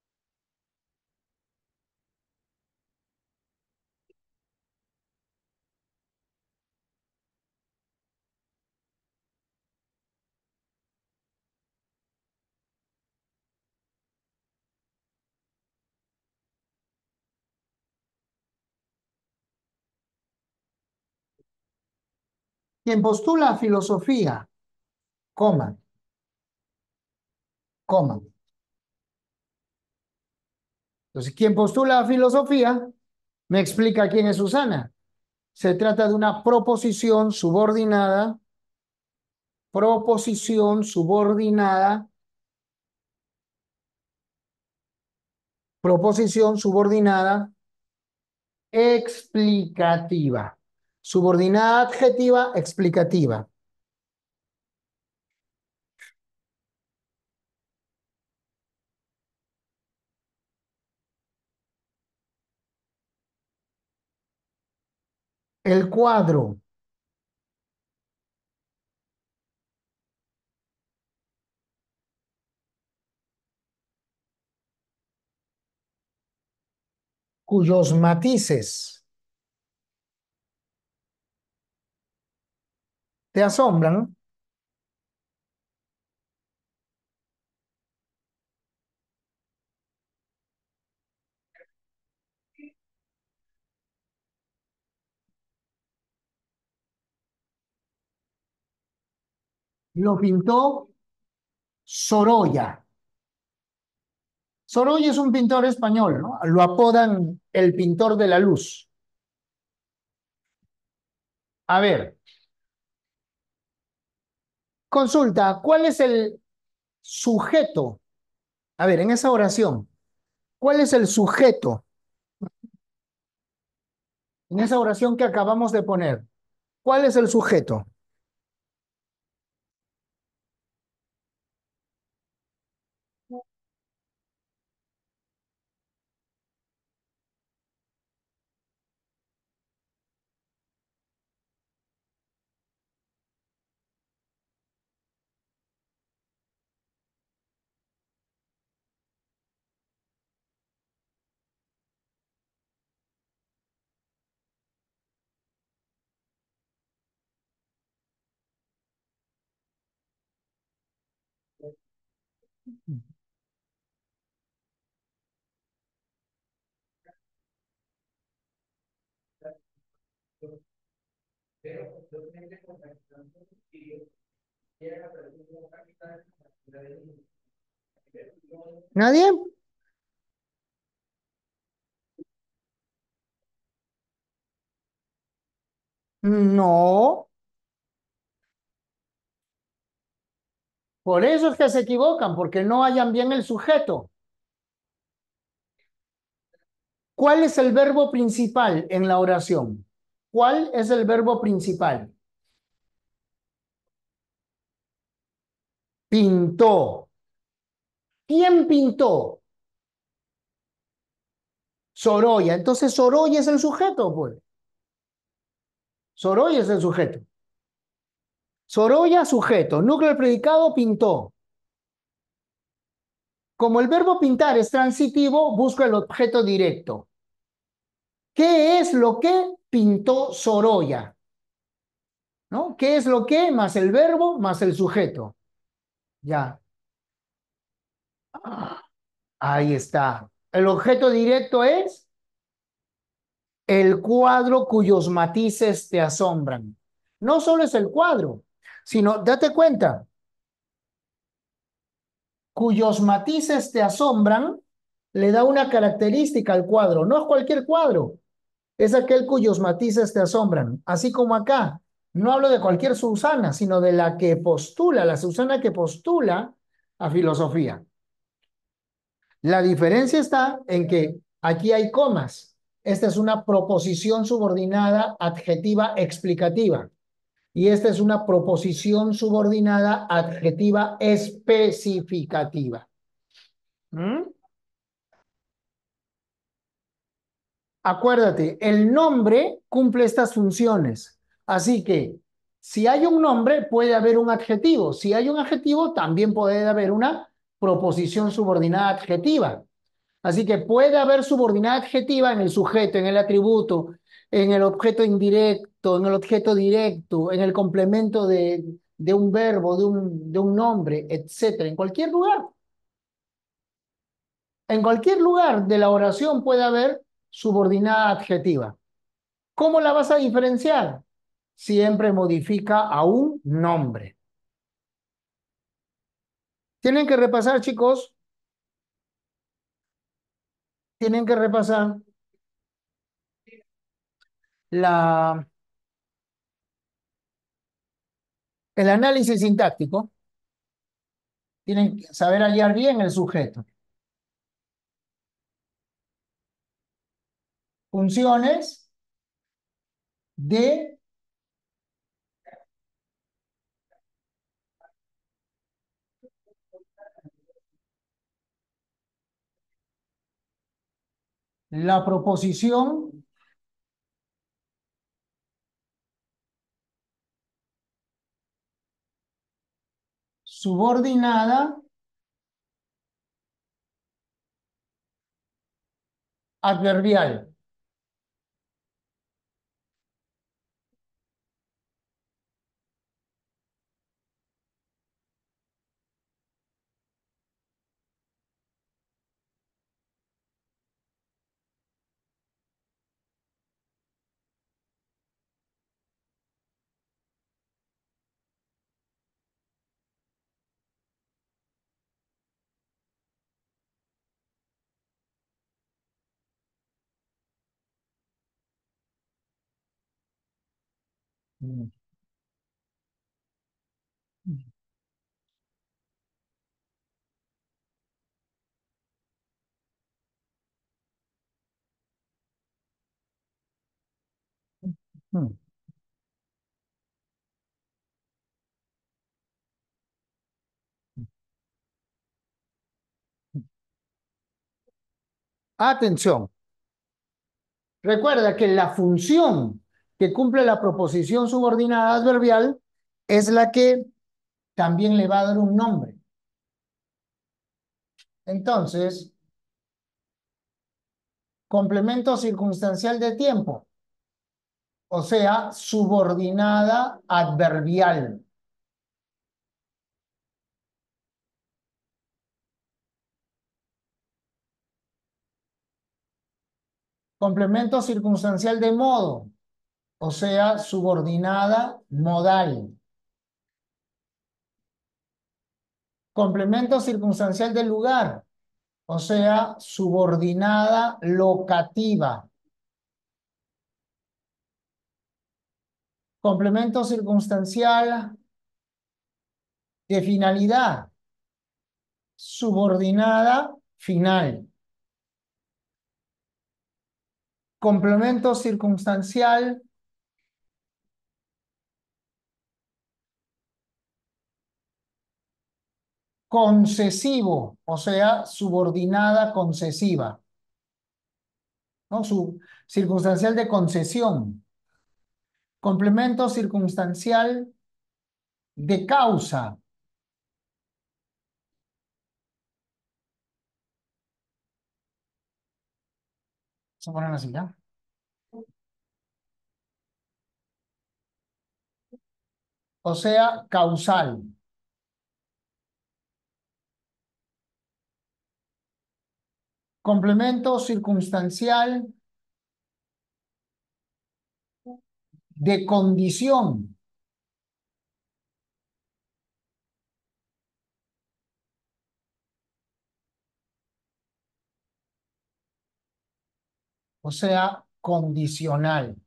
Quien postula a filosofía, coma, coma, Entonces, quien postula la filosofía me explica quién es Susana. Se trata de una proposición subordinada, proposición subordinada, proposición subordinada explicativa. Subordinada adjetiva explicativa. El cuadro cuyos matices te asombran, lo pintó Sorolla. Sorolla es un pintor español, ¿no? Lo apodan el pintor de la luz. A ver, consulta, ¿cuál es el sujeto? A ver, en esa oración, ¿cuál es el sujeto? En esa oración que acabamos de poner, ¿cuál es el sujeto? ¿Nadie? No, por eso es que se equivocan, porque no hallan bien el sujeto. ¿Cuál es el verbo principal en la oración? ¿Cuál es el verbo principal? Pintó. ¿Quién pintó? Sorolla. Entonces Sorolla es el sujeto, pues. Sorolla es el sujeto. Sorolla, sujeto. Núcleo del predicado, pintó. Como el verbo pintar es transitivo, busco el objeto directo. ¿Qué es lo que pintó Sorolla? ¿No? ¿Qué es lo que más el verbo más el sujeto? Ya. Ahí está. El objeto directo es el cuadro cuyos matices te asombran. No solo es el cuadro, sino, date cuenta, cuyos matices te asombran, le da una característica al cuadro. No es cualquier cuadro, es aquel cuyos matices te asombran. Así como acá, no hablo de cualquier Susana, sino de la que postula, la Susana que postula a filosofía. La diferencia está en que aquí hay comas. Esta es una proposición subordinada adjetiva explicativa. Y esta es una proposición subordinada adjetiva especificativa. ¿Mm? Acuérdate, el nombre cumple estas funciones. Así que si hay un nombre, puede haber un adjetivo. Si hay un adjetivo, también puede haber una proposición subordinada adjetiva. Así que puede haber subordinada adjetiva en el sujeto, en el atributo, en el objeto indirecto, en el objeto directo, en el complemento de, de un verbo, de un, de un nombre, etcétera. En cualquier lugar. En cualquier lugar de la oración puede haber subordinada adjetiva. ¿Cómo la vas a diferenciar? Siempre modifica a un nombre. Tienen que repasar, chicos. Tienen que repasar la, el análisis sintáctico. Tienen que saber hallar bien el sujeto. Funciones de la proposición subordinada adverbial. Mm, mm. Atención. Recuerda que la función que cumple la proposición subordinada adverbial es la que también le va a dar un nombre. Entonces, complemento circunstancial de tiempo, o sea, subordinada adverbial. Complemento circunstancial de modo, o sea, subordinada modal. Complemento circunstancial de lugar, o sea, subordinada locativa. Complemento circunstancial de finalidad, subordinada final. Complemento circunstancial concesivo, o sea, subordinada concesiva, ¿no? Su, circunstancial de concesión. Complemento circunstancial de causa. Se ponen así, ¿ya? O sea, causal. Complemento circunstancial de condición, o sea, condicional.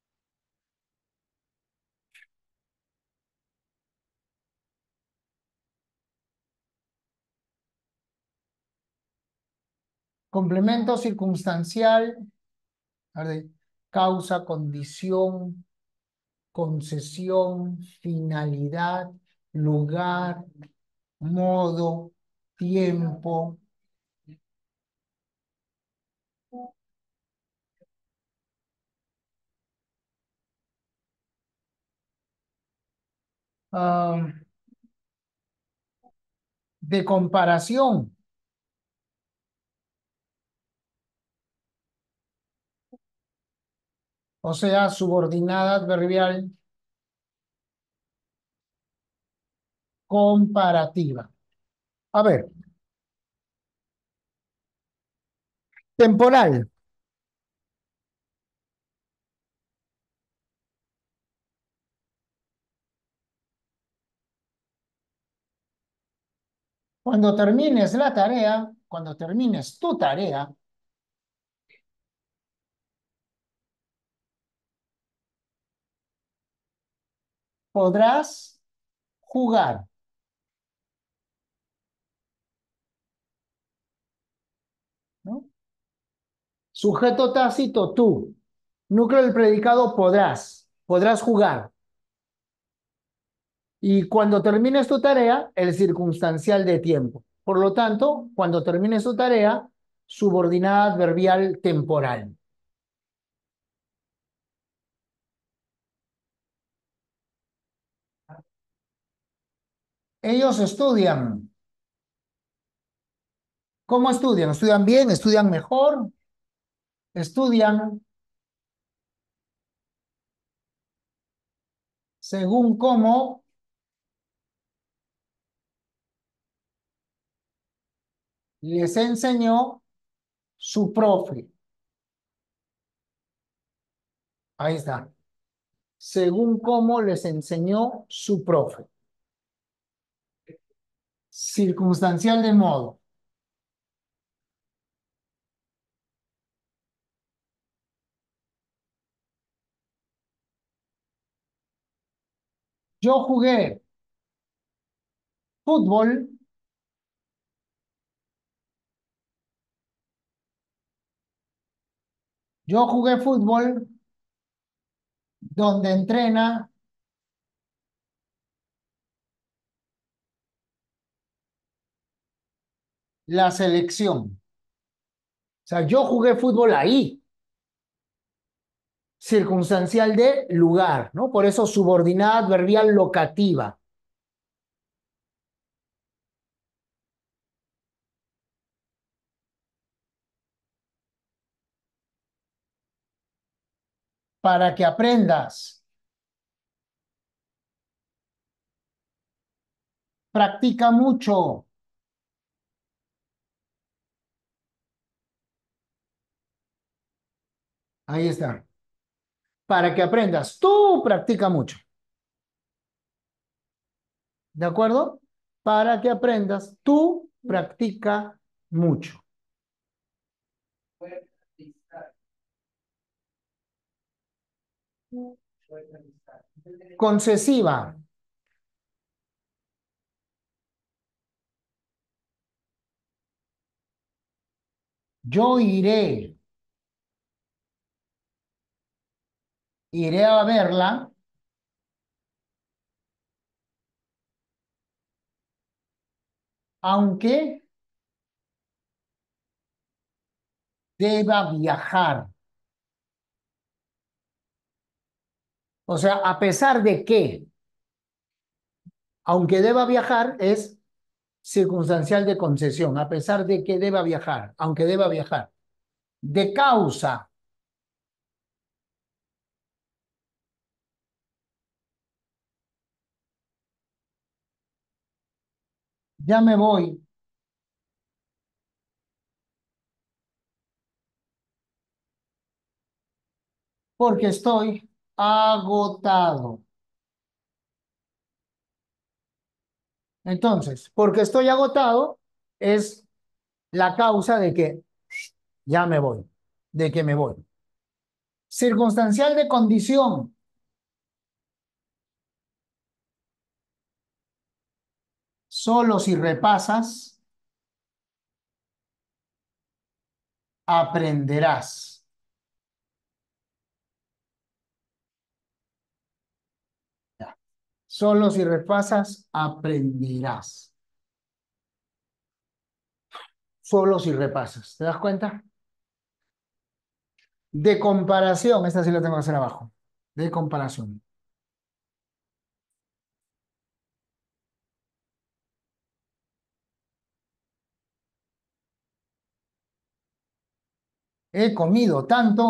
Complemento circunstancial, a ver, causa, condición, concesión, finalidad, lugar, modo, tiempo. ah, de comparación, o sea, subordinada adverbial comparativa. A ver, temporal. Cuando termines la tarea, cuando termines tu tarea, podrás jugar, ¿no? Sujeto tácito, tú. Núcleo del predicado, podrás. Podrás jugar. Y cuando termines tu tarea, el circunstancial de tiempo. Por lo tanto, cuando termines tu tarea, subordinada adverbial temporal. Ellos estudian. ¿Cómo estudian? ¿Estudian bien? ¿Estudian mejor? Estudian según cómo les enseñó su profe. Ahí está. Según cómo les enseñó su profe. Circunstancial de modo. Yo jugué fútbol. Yo jugué fútbol donde entrena la selección. O sea, yo jugué fútbol ahí. Circunstancial de lugar, ¿no? Por eso subordinada adverbial locativa. Para que aprendas. Practica mucho. Ahí está. Para que aprendas. Tú practica mucho. ¿De acuerdo? Para que aprendas. Tú practica mucho. Concesiva. Yo iré. Iré a verla, aunque deba viajar. O sea, a pesar de que, aunque deba viajar, es circunstancial de concesión. A pesar de que deba viajar, aunque deba viajar. De causa. Ya me voy porque estoy agotado. Entonces, porque estoy agotado es la causa de que ya me voy, de que me voy. Circunstancial de condición. Solo si repasas, aprenderás. Ya. Solo si repasas, aprenderás. Solo si repasas. ¿Te das cuenta? De comparación, esta sí la tengo que hacer abajo. De comparación. He comido tanto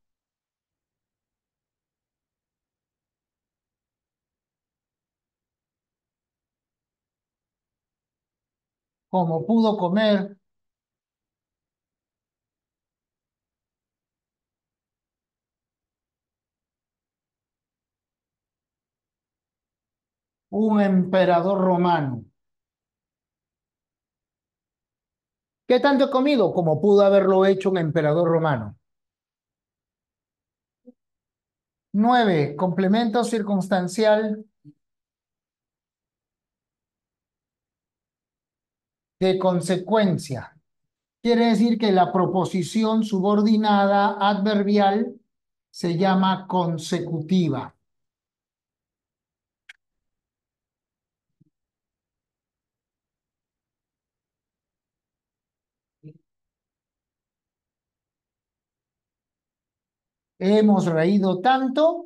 como pudo comer un emperador romano. ¿Qué tanto he comido? Como pudo haberlo hecho un emperador romano. Nueve. Complemento circunstancial de consecuencia. Quiere decir que la proposición subordinada adverbial se llama consecutiva. Hemos reído tanto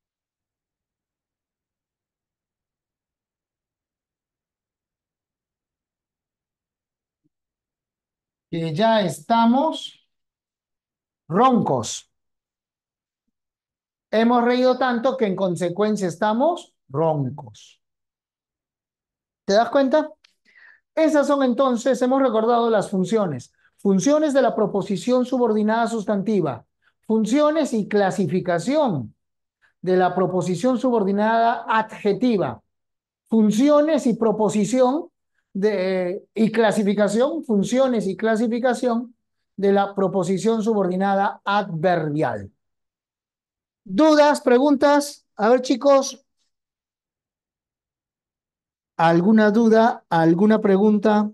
que ya estamos roncos. Hemos reído tanto que en consecuencia estamos roncos. ¿Te das cuenta? Esas son entonces, hemos recordado las funciones. Funciones de la proposición subordinada sustantiva. Funciones y clasificación de la proposición subordinada adjetiva. Funciones y proposición de, y clasificación, funciones y clasificación de la proposición subordinada adverbial. ¿Dudas, preguntas? A ver, chicos, ¿alguna duda, alguna pregunta?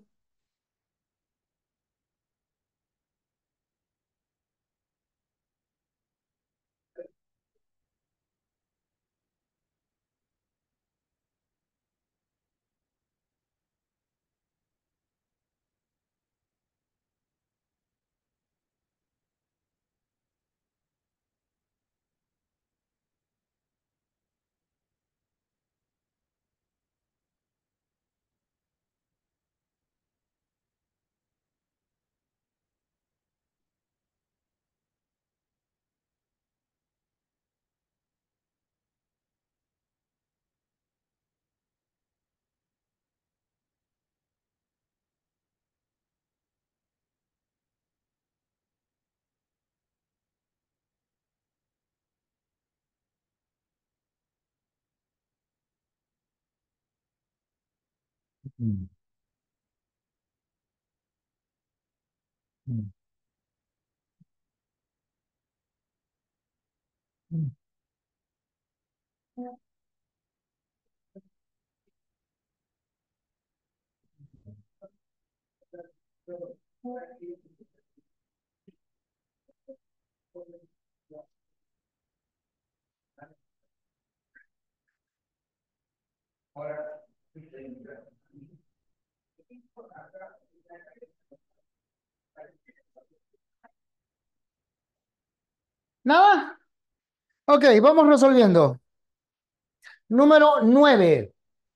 Mm, mm, mm. ¿Nada? Ok, vamos resolviendo. Número nueve.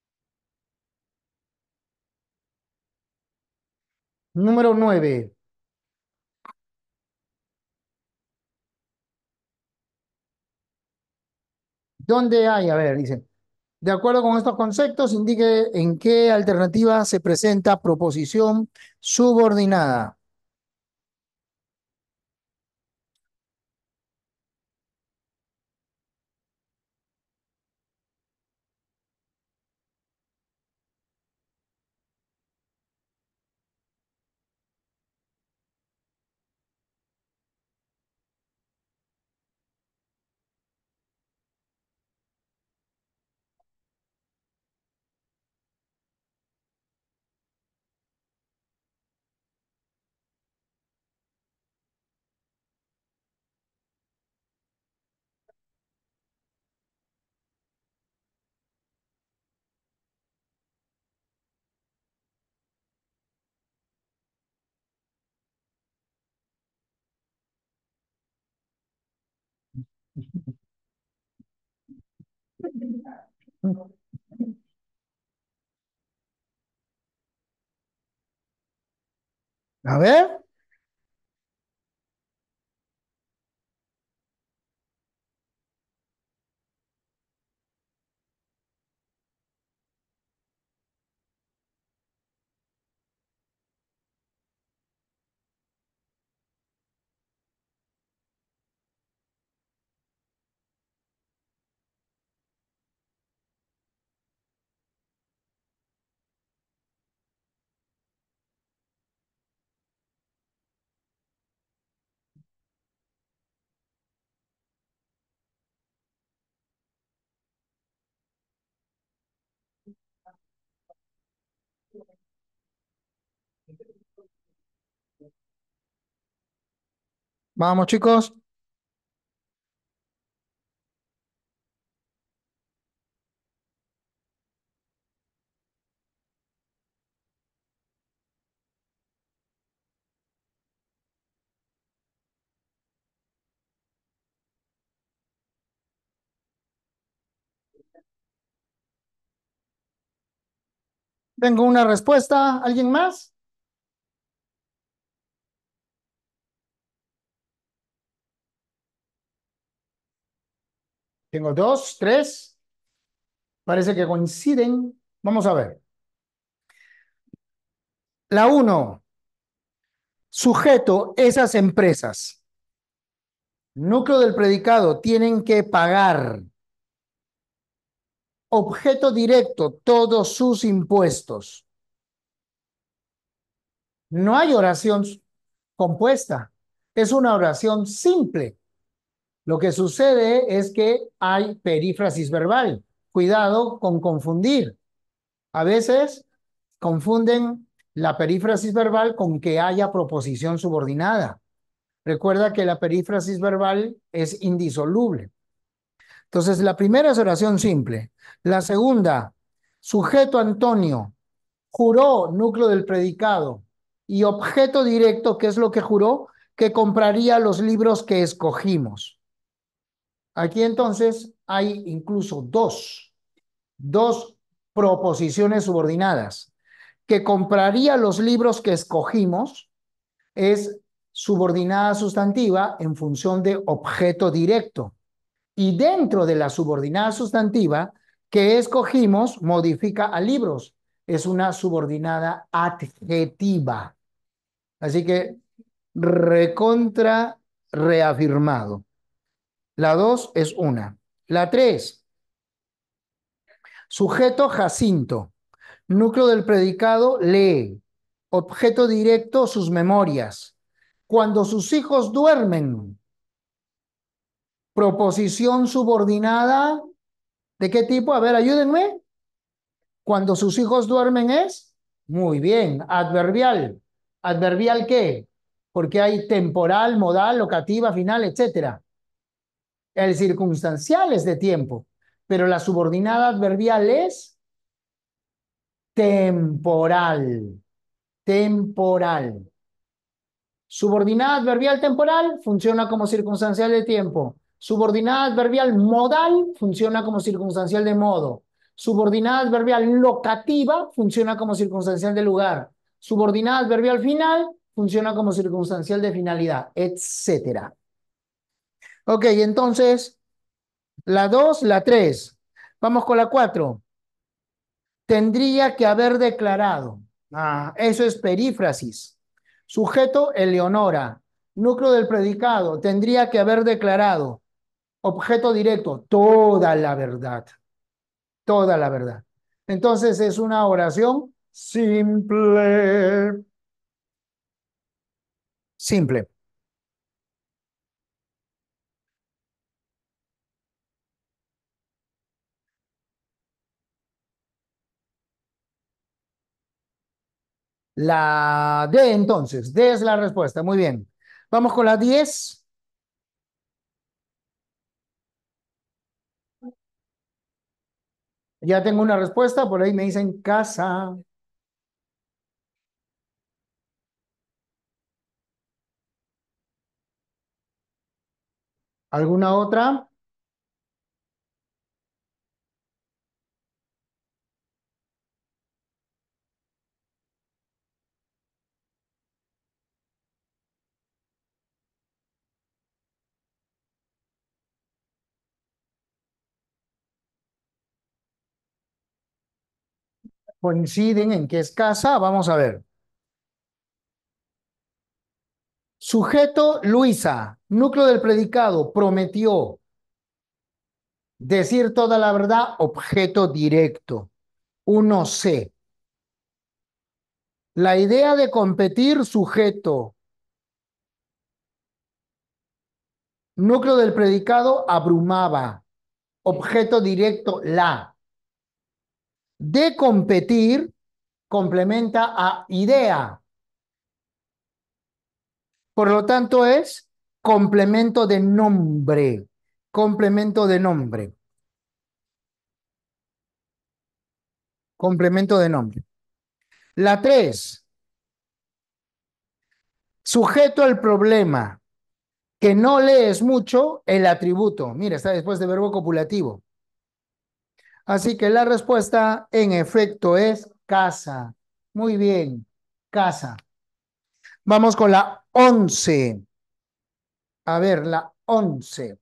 Número nueve. ¿Dónde hay? A ver, dice. De acuerdo con estos conceptos, indique en qué alternativa se presenta proposición subordinada. A ver. Vamos, chicos. Tengo una respuesta. ¿Alguien más? Tengo dos, tres. Parece que coinciden. Vamos a ver. La uno, sujeto, esas empresas. Núcleo del predicado, tienen que pagar. Objeto directo, todos sus impuestos. No hay oración compuesta. Es una oración simple. Lo que sucede es que hay perífrasis verbal. Cuidado con confundir. A veces confunden la perífrasis verbal con que haya proposición subordinada. Recuerda que la perífrasis verbal es indisoluble. Entonces, la primera es oración simple. La segunda, sujeto Antonio, juró, núcleo del predicado, y objeto directo, ¿qué es lo que juró? Que compraría los libros que escogimos. Aquí entonces hay incluso dos, dos proposiciones subordinadas. Que compraría los libros que escogimos es subordinada sustantiva en función de objeto directo. Y dentro de la subordinada sustantiva que escogimos, modifica a libros. Es una subordinada adjetiva. Así que recontra reafirmado. La dos es una. La tres, sujeto Jacinto. Núcleo del predicado lee. Objeto directo sus memorias. Cuando sus hijos duermen. Proposición subordinada. ¿De qué tipo? A ver, ayúdenme. Cuando sus hijos duermen es, muy bien, adverbial. ¿Adverbial qué? Porque hay temporal, modal, locativa, final, etcétera. El circunstancial es de tiempo, pero la subordinada adverbial es temporal. Temporal. Subordinada adverbial temporal funciona como circunstancial de tiempo. Subordinada adverbial modal funciona como circunstancial de modo. Subordinada adverbial locativa funciona como circunstancial de lugar. Subordinada adverbial final funciona como circunstancial de finalidad, etcétera. Ok, entonces, la dos, la tres. Vamos con la cuatro. Tendría que haber declarado. Ah, eso es perífrasis. Sujeto, Eleonora. Núcleo del predicado. Tendría que haber declarado. Objeto directo. Toda la verdad. Toda la verdad. Entonces es una oración simple. Simple. La D entonces. D es la respuesta. Muy bien. Vamos con la diez. Ya tengo una respuesta. Por ahí me dicen casa. ¿Alguna otra? Coinciden en que es casa. Vamos a ver. Sujeto Luisa, núcleo del predicado, prometió decir toda la verdad, objeto directo. Uno C. La idea de competir, sujeto. Núcleo del predicado, abrumaba. Objeto directo, la. De competir, complementa a idea. Por lo tanto, es Complemento de nombre. Complemento de nombre. Complemento de nombre. La tres, sujeto al problema. Que no lees mucho, el atributo. Mira, está después de verbo copulativo. Así que la respuesta en efecto es casa. Muy bien, casa. Vamos con la once. A ver, la once.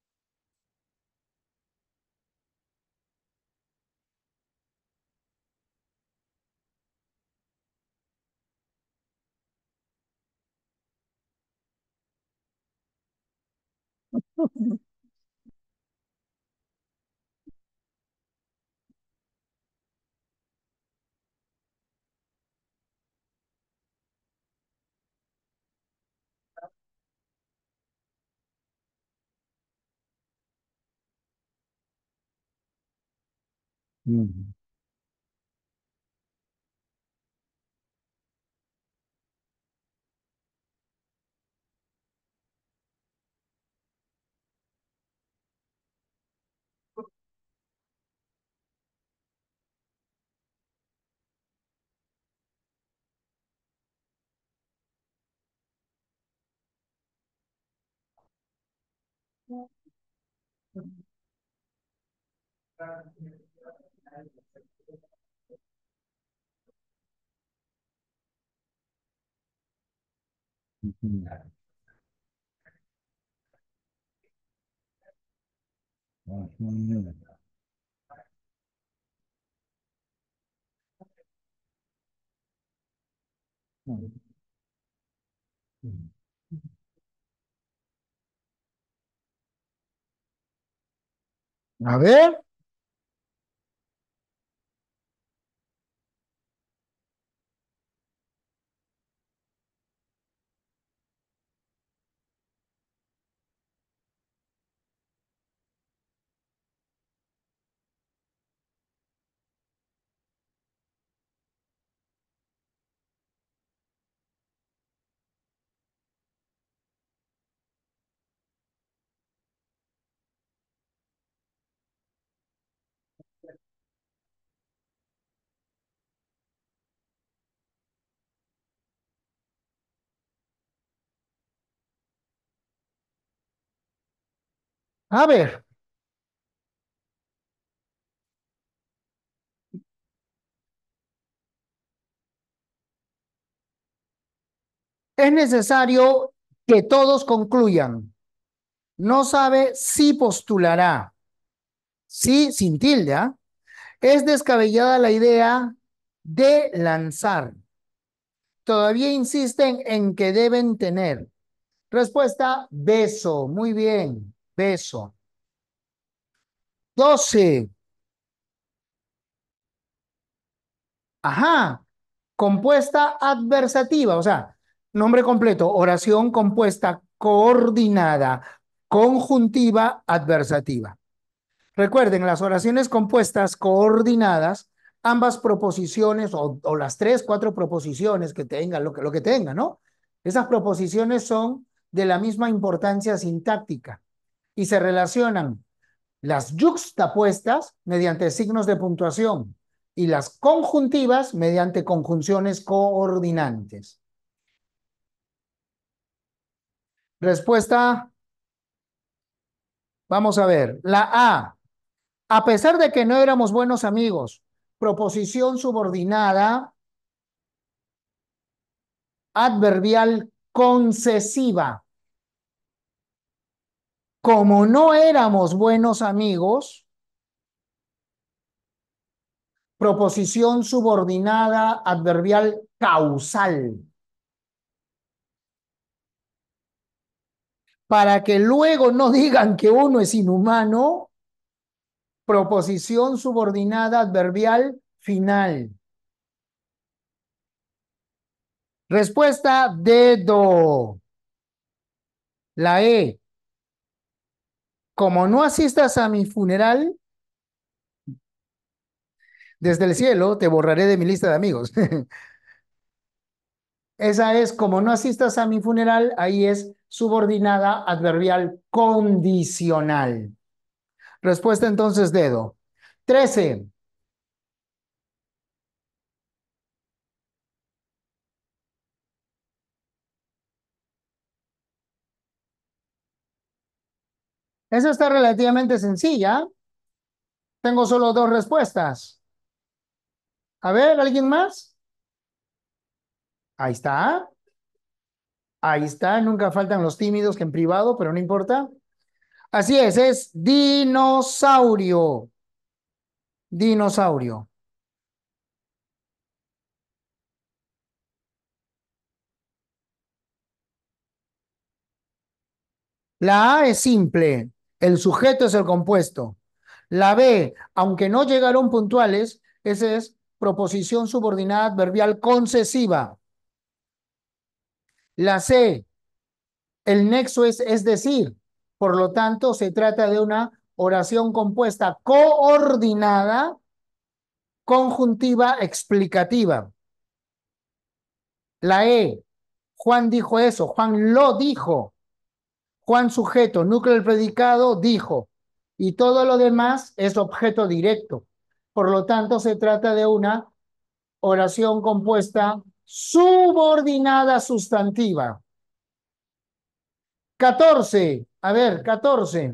Mm. A ver, a ver. Es necesario que todos concluyan. No sabe si postulará. Sí, sin tilde, ¿ah? Es descabellada la idea de lanzar. Todavía insisten en que deben tener. Respuesta, beso. Muy bien, beso. Doce. Ajá. Compuesta adversativa, o sea, nombre completo, oración compuesta coordinada, conjuntiva adversativa. Recuerden, las oraciones compuestas coordinadas, ambas proposiciones o, o las tres, cuatro proposiciones que tengan, lo que, lo que tengan, ¿no? Esas proposiciones son de la misma importancia sintáctica y se relacionan las yuxtapuestas mediante signos de puntuación y las conjuntivas mediante conjunciones coordinantes. Respuesta, vamos a ver, la A. A pesar de que no éramos buenos amigos, proposición subordinada adverbial concesiva. Como no éramos buenos amigos, proposición subordinada adverbial causal. Para que luego no digan que uno es inhumano, proposición subordinada adverbial final. Respuesta, dedo. La E. Como no asistas a mi funeral, desde el cielo te borraré de mi lista de amigos. Esa es, como no asistas a mi funeral, ahí es subordinada adverbial condicional. Respuesta entonces, dedo. Trece. Esa está relativamente sencilla. Tengo solo dos respuestas. A ver, ¿alguien más? Ahí está. Ahí está. Nunca faltan los tímidos que en privado, pero no importa. Así es, es dinosaurio. Dinosaurio. La A es simple. El sujeto es el compuesto. La B, aunque no llegaron puntuales, esa es proposición subordinada adverbial concesiva. La C, el nexo es es decir, por lo tanto, se trata de una oración compuesta coordinada, conjuntiva, explicativa. La E, Juan dijo eso, Juan lo dijo. Juan sujeto, núcleo del predicado, dijo. Y todo lo demás es objeto directo. Por lo tanto, se trata de una oración compuesta subordinada sustantiva. Catorce. A ver, catorce.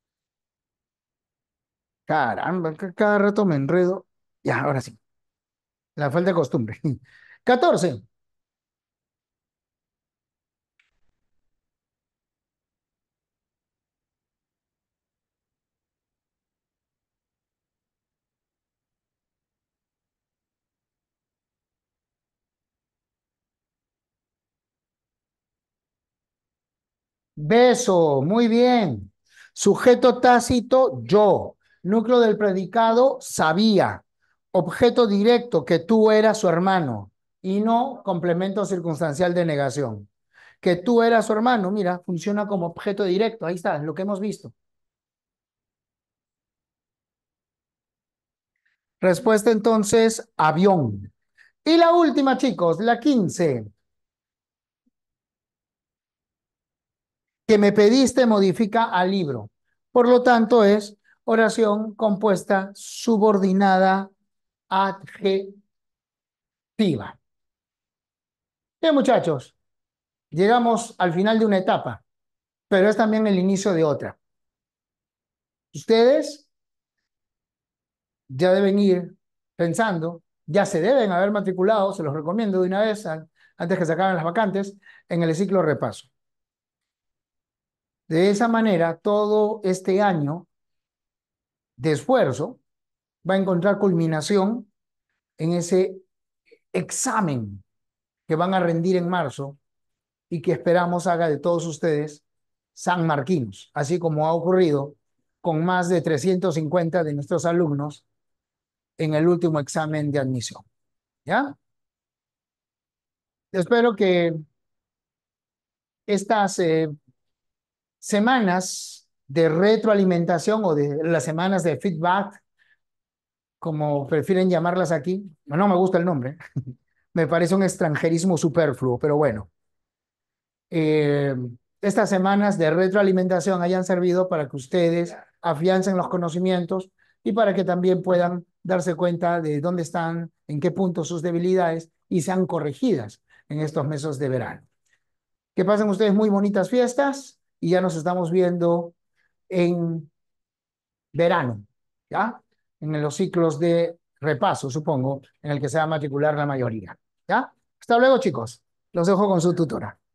Caramba, cada rato me enredo. Ya, ahora sí. La falta de costumbre. Catorce. Beso, muy bien. Sujeto tácito, yo. Núcleo del predicado, sabía. Objeto directo, que tú eras su hermano. Y no complemento circunstancial de negación. Que tú eras su hermano, mira, funciona como objeto directo. Ahí está, lo que hemos visto. Respuesta entonces, avión. Y la última, chicos, la quince. Que me pediste modifica al libro. Por lo tanto, es oración compuesta subordinada adjetiva. Bien, muchachos, llegamos al final de una etapa, pero es también el inicio de otra. Ustedes ya deben ir pensando, ya se deben haber matriculado, se los recomiendo de una vez, antes que se acaben las vacantes, en el ciclo repaso. De esa manera, todo este año de esfuerzo va a encontrar culminación en ese examen que van a rendir en marzo y que esperamos haga de todos ustedes sanmarquinos, así como ha ocurrido con más de trescientos cincuenta de nuestros alumnos en el último examen de admisión. ¿Ya? Espero que estas eh, semanas de retroalimentación o de las semanas de feedback, como prefieren llamarlas aquí, no me gusta el nombre, me parece un extranjerismo superfluo, pero bueno, eh, estas semanas de retroalimentación hayan servido para que ustedes afiancen los conocimientos y para que también puedan darse cuenta de dónde están, en qué punto sus debilidades y sean corregidas en estos meses de verano. Que pasen ustedes muy bonitas fiestas y ya nos estamos viendo en verano, ¿ya? En los ciclos de repaso, supongo, en el que se va a matricular la mayoría, ¿ya? Hasta luego, chicos. Los dejo con su tutora.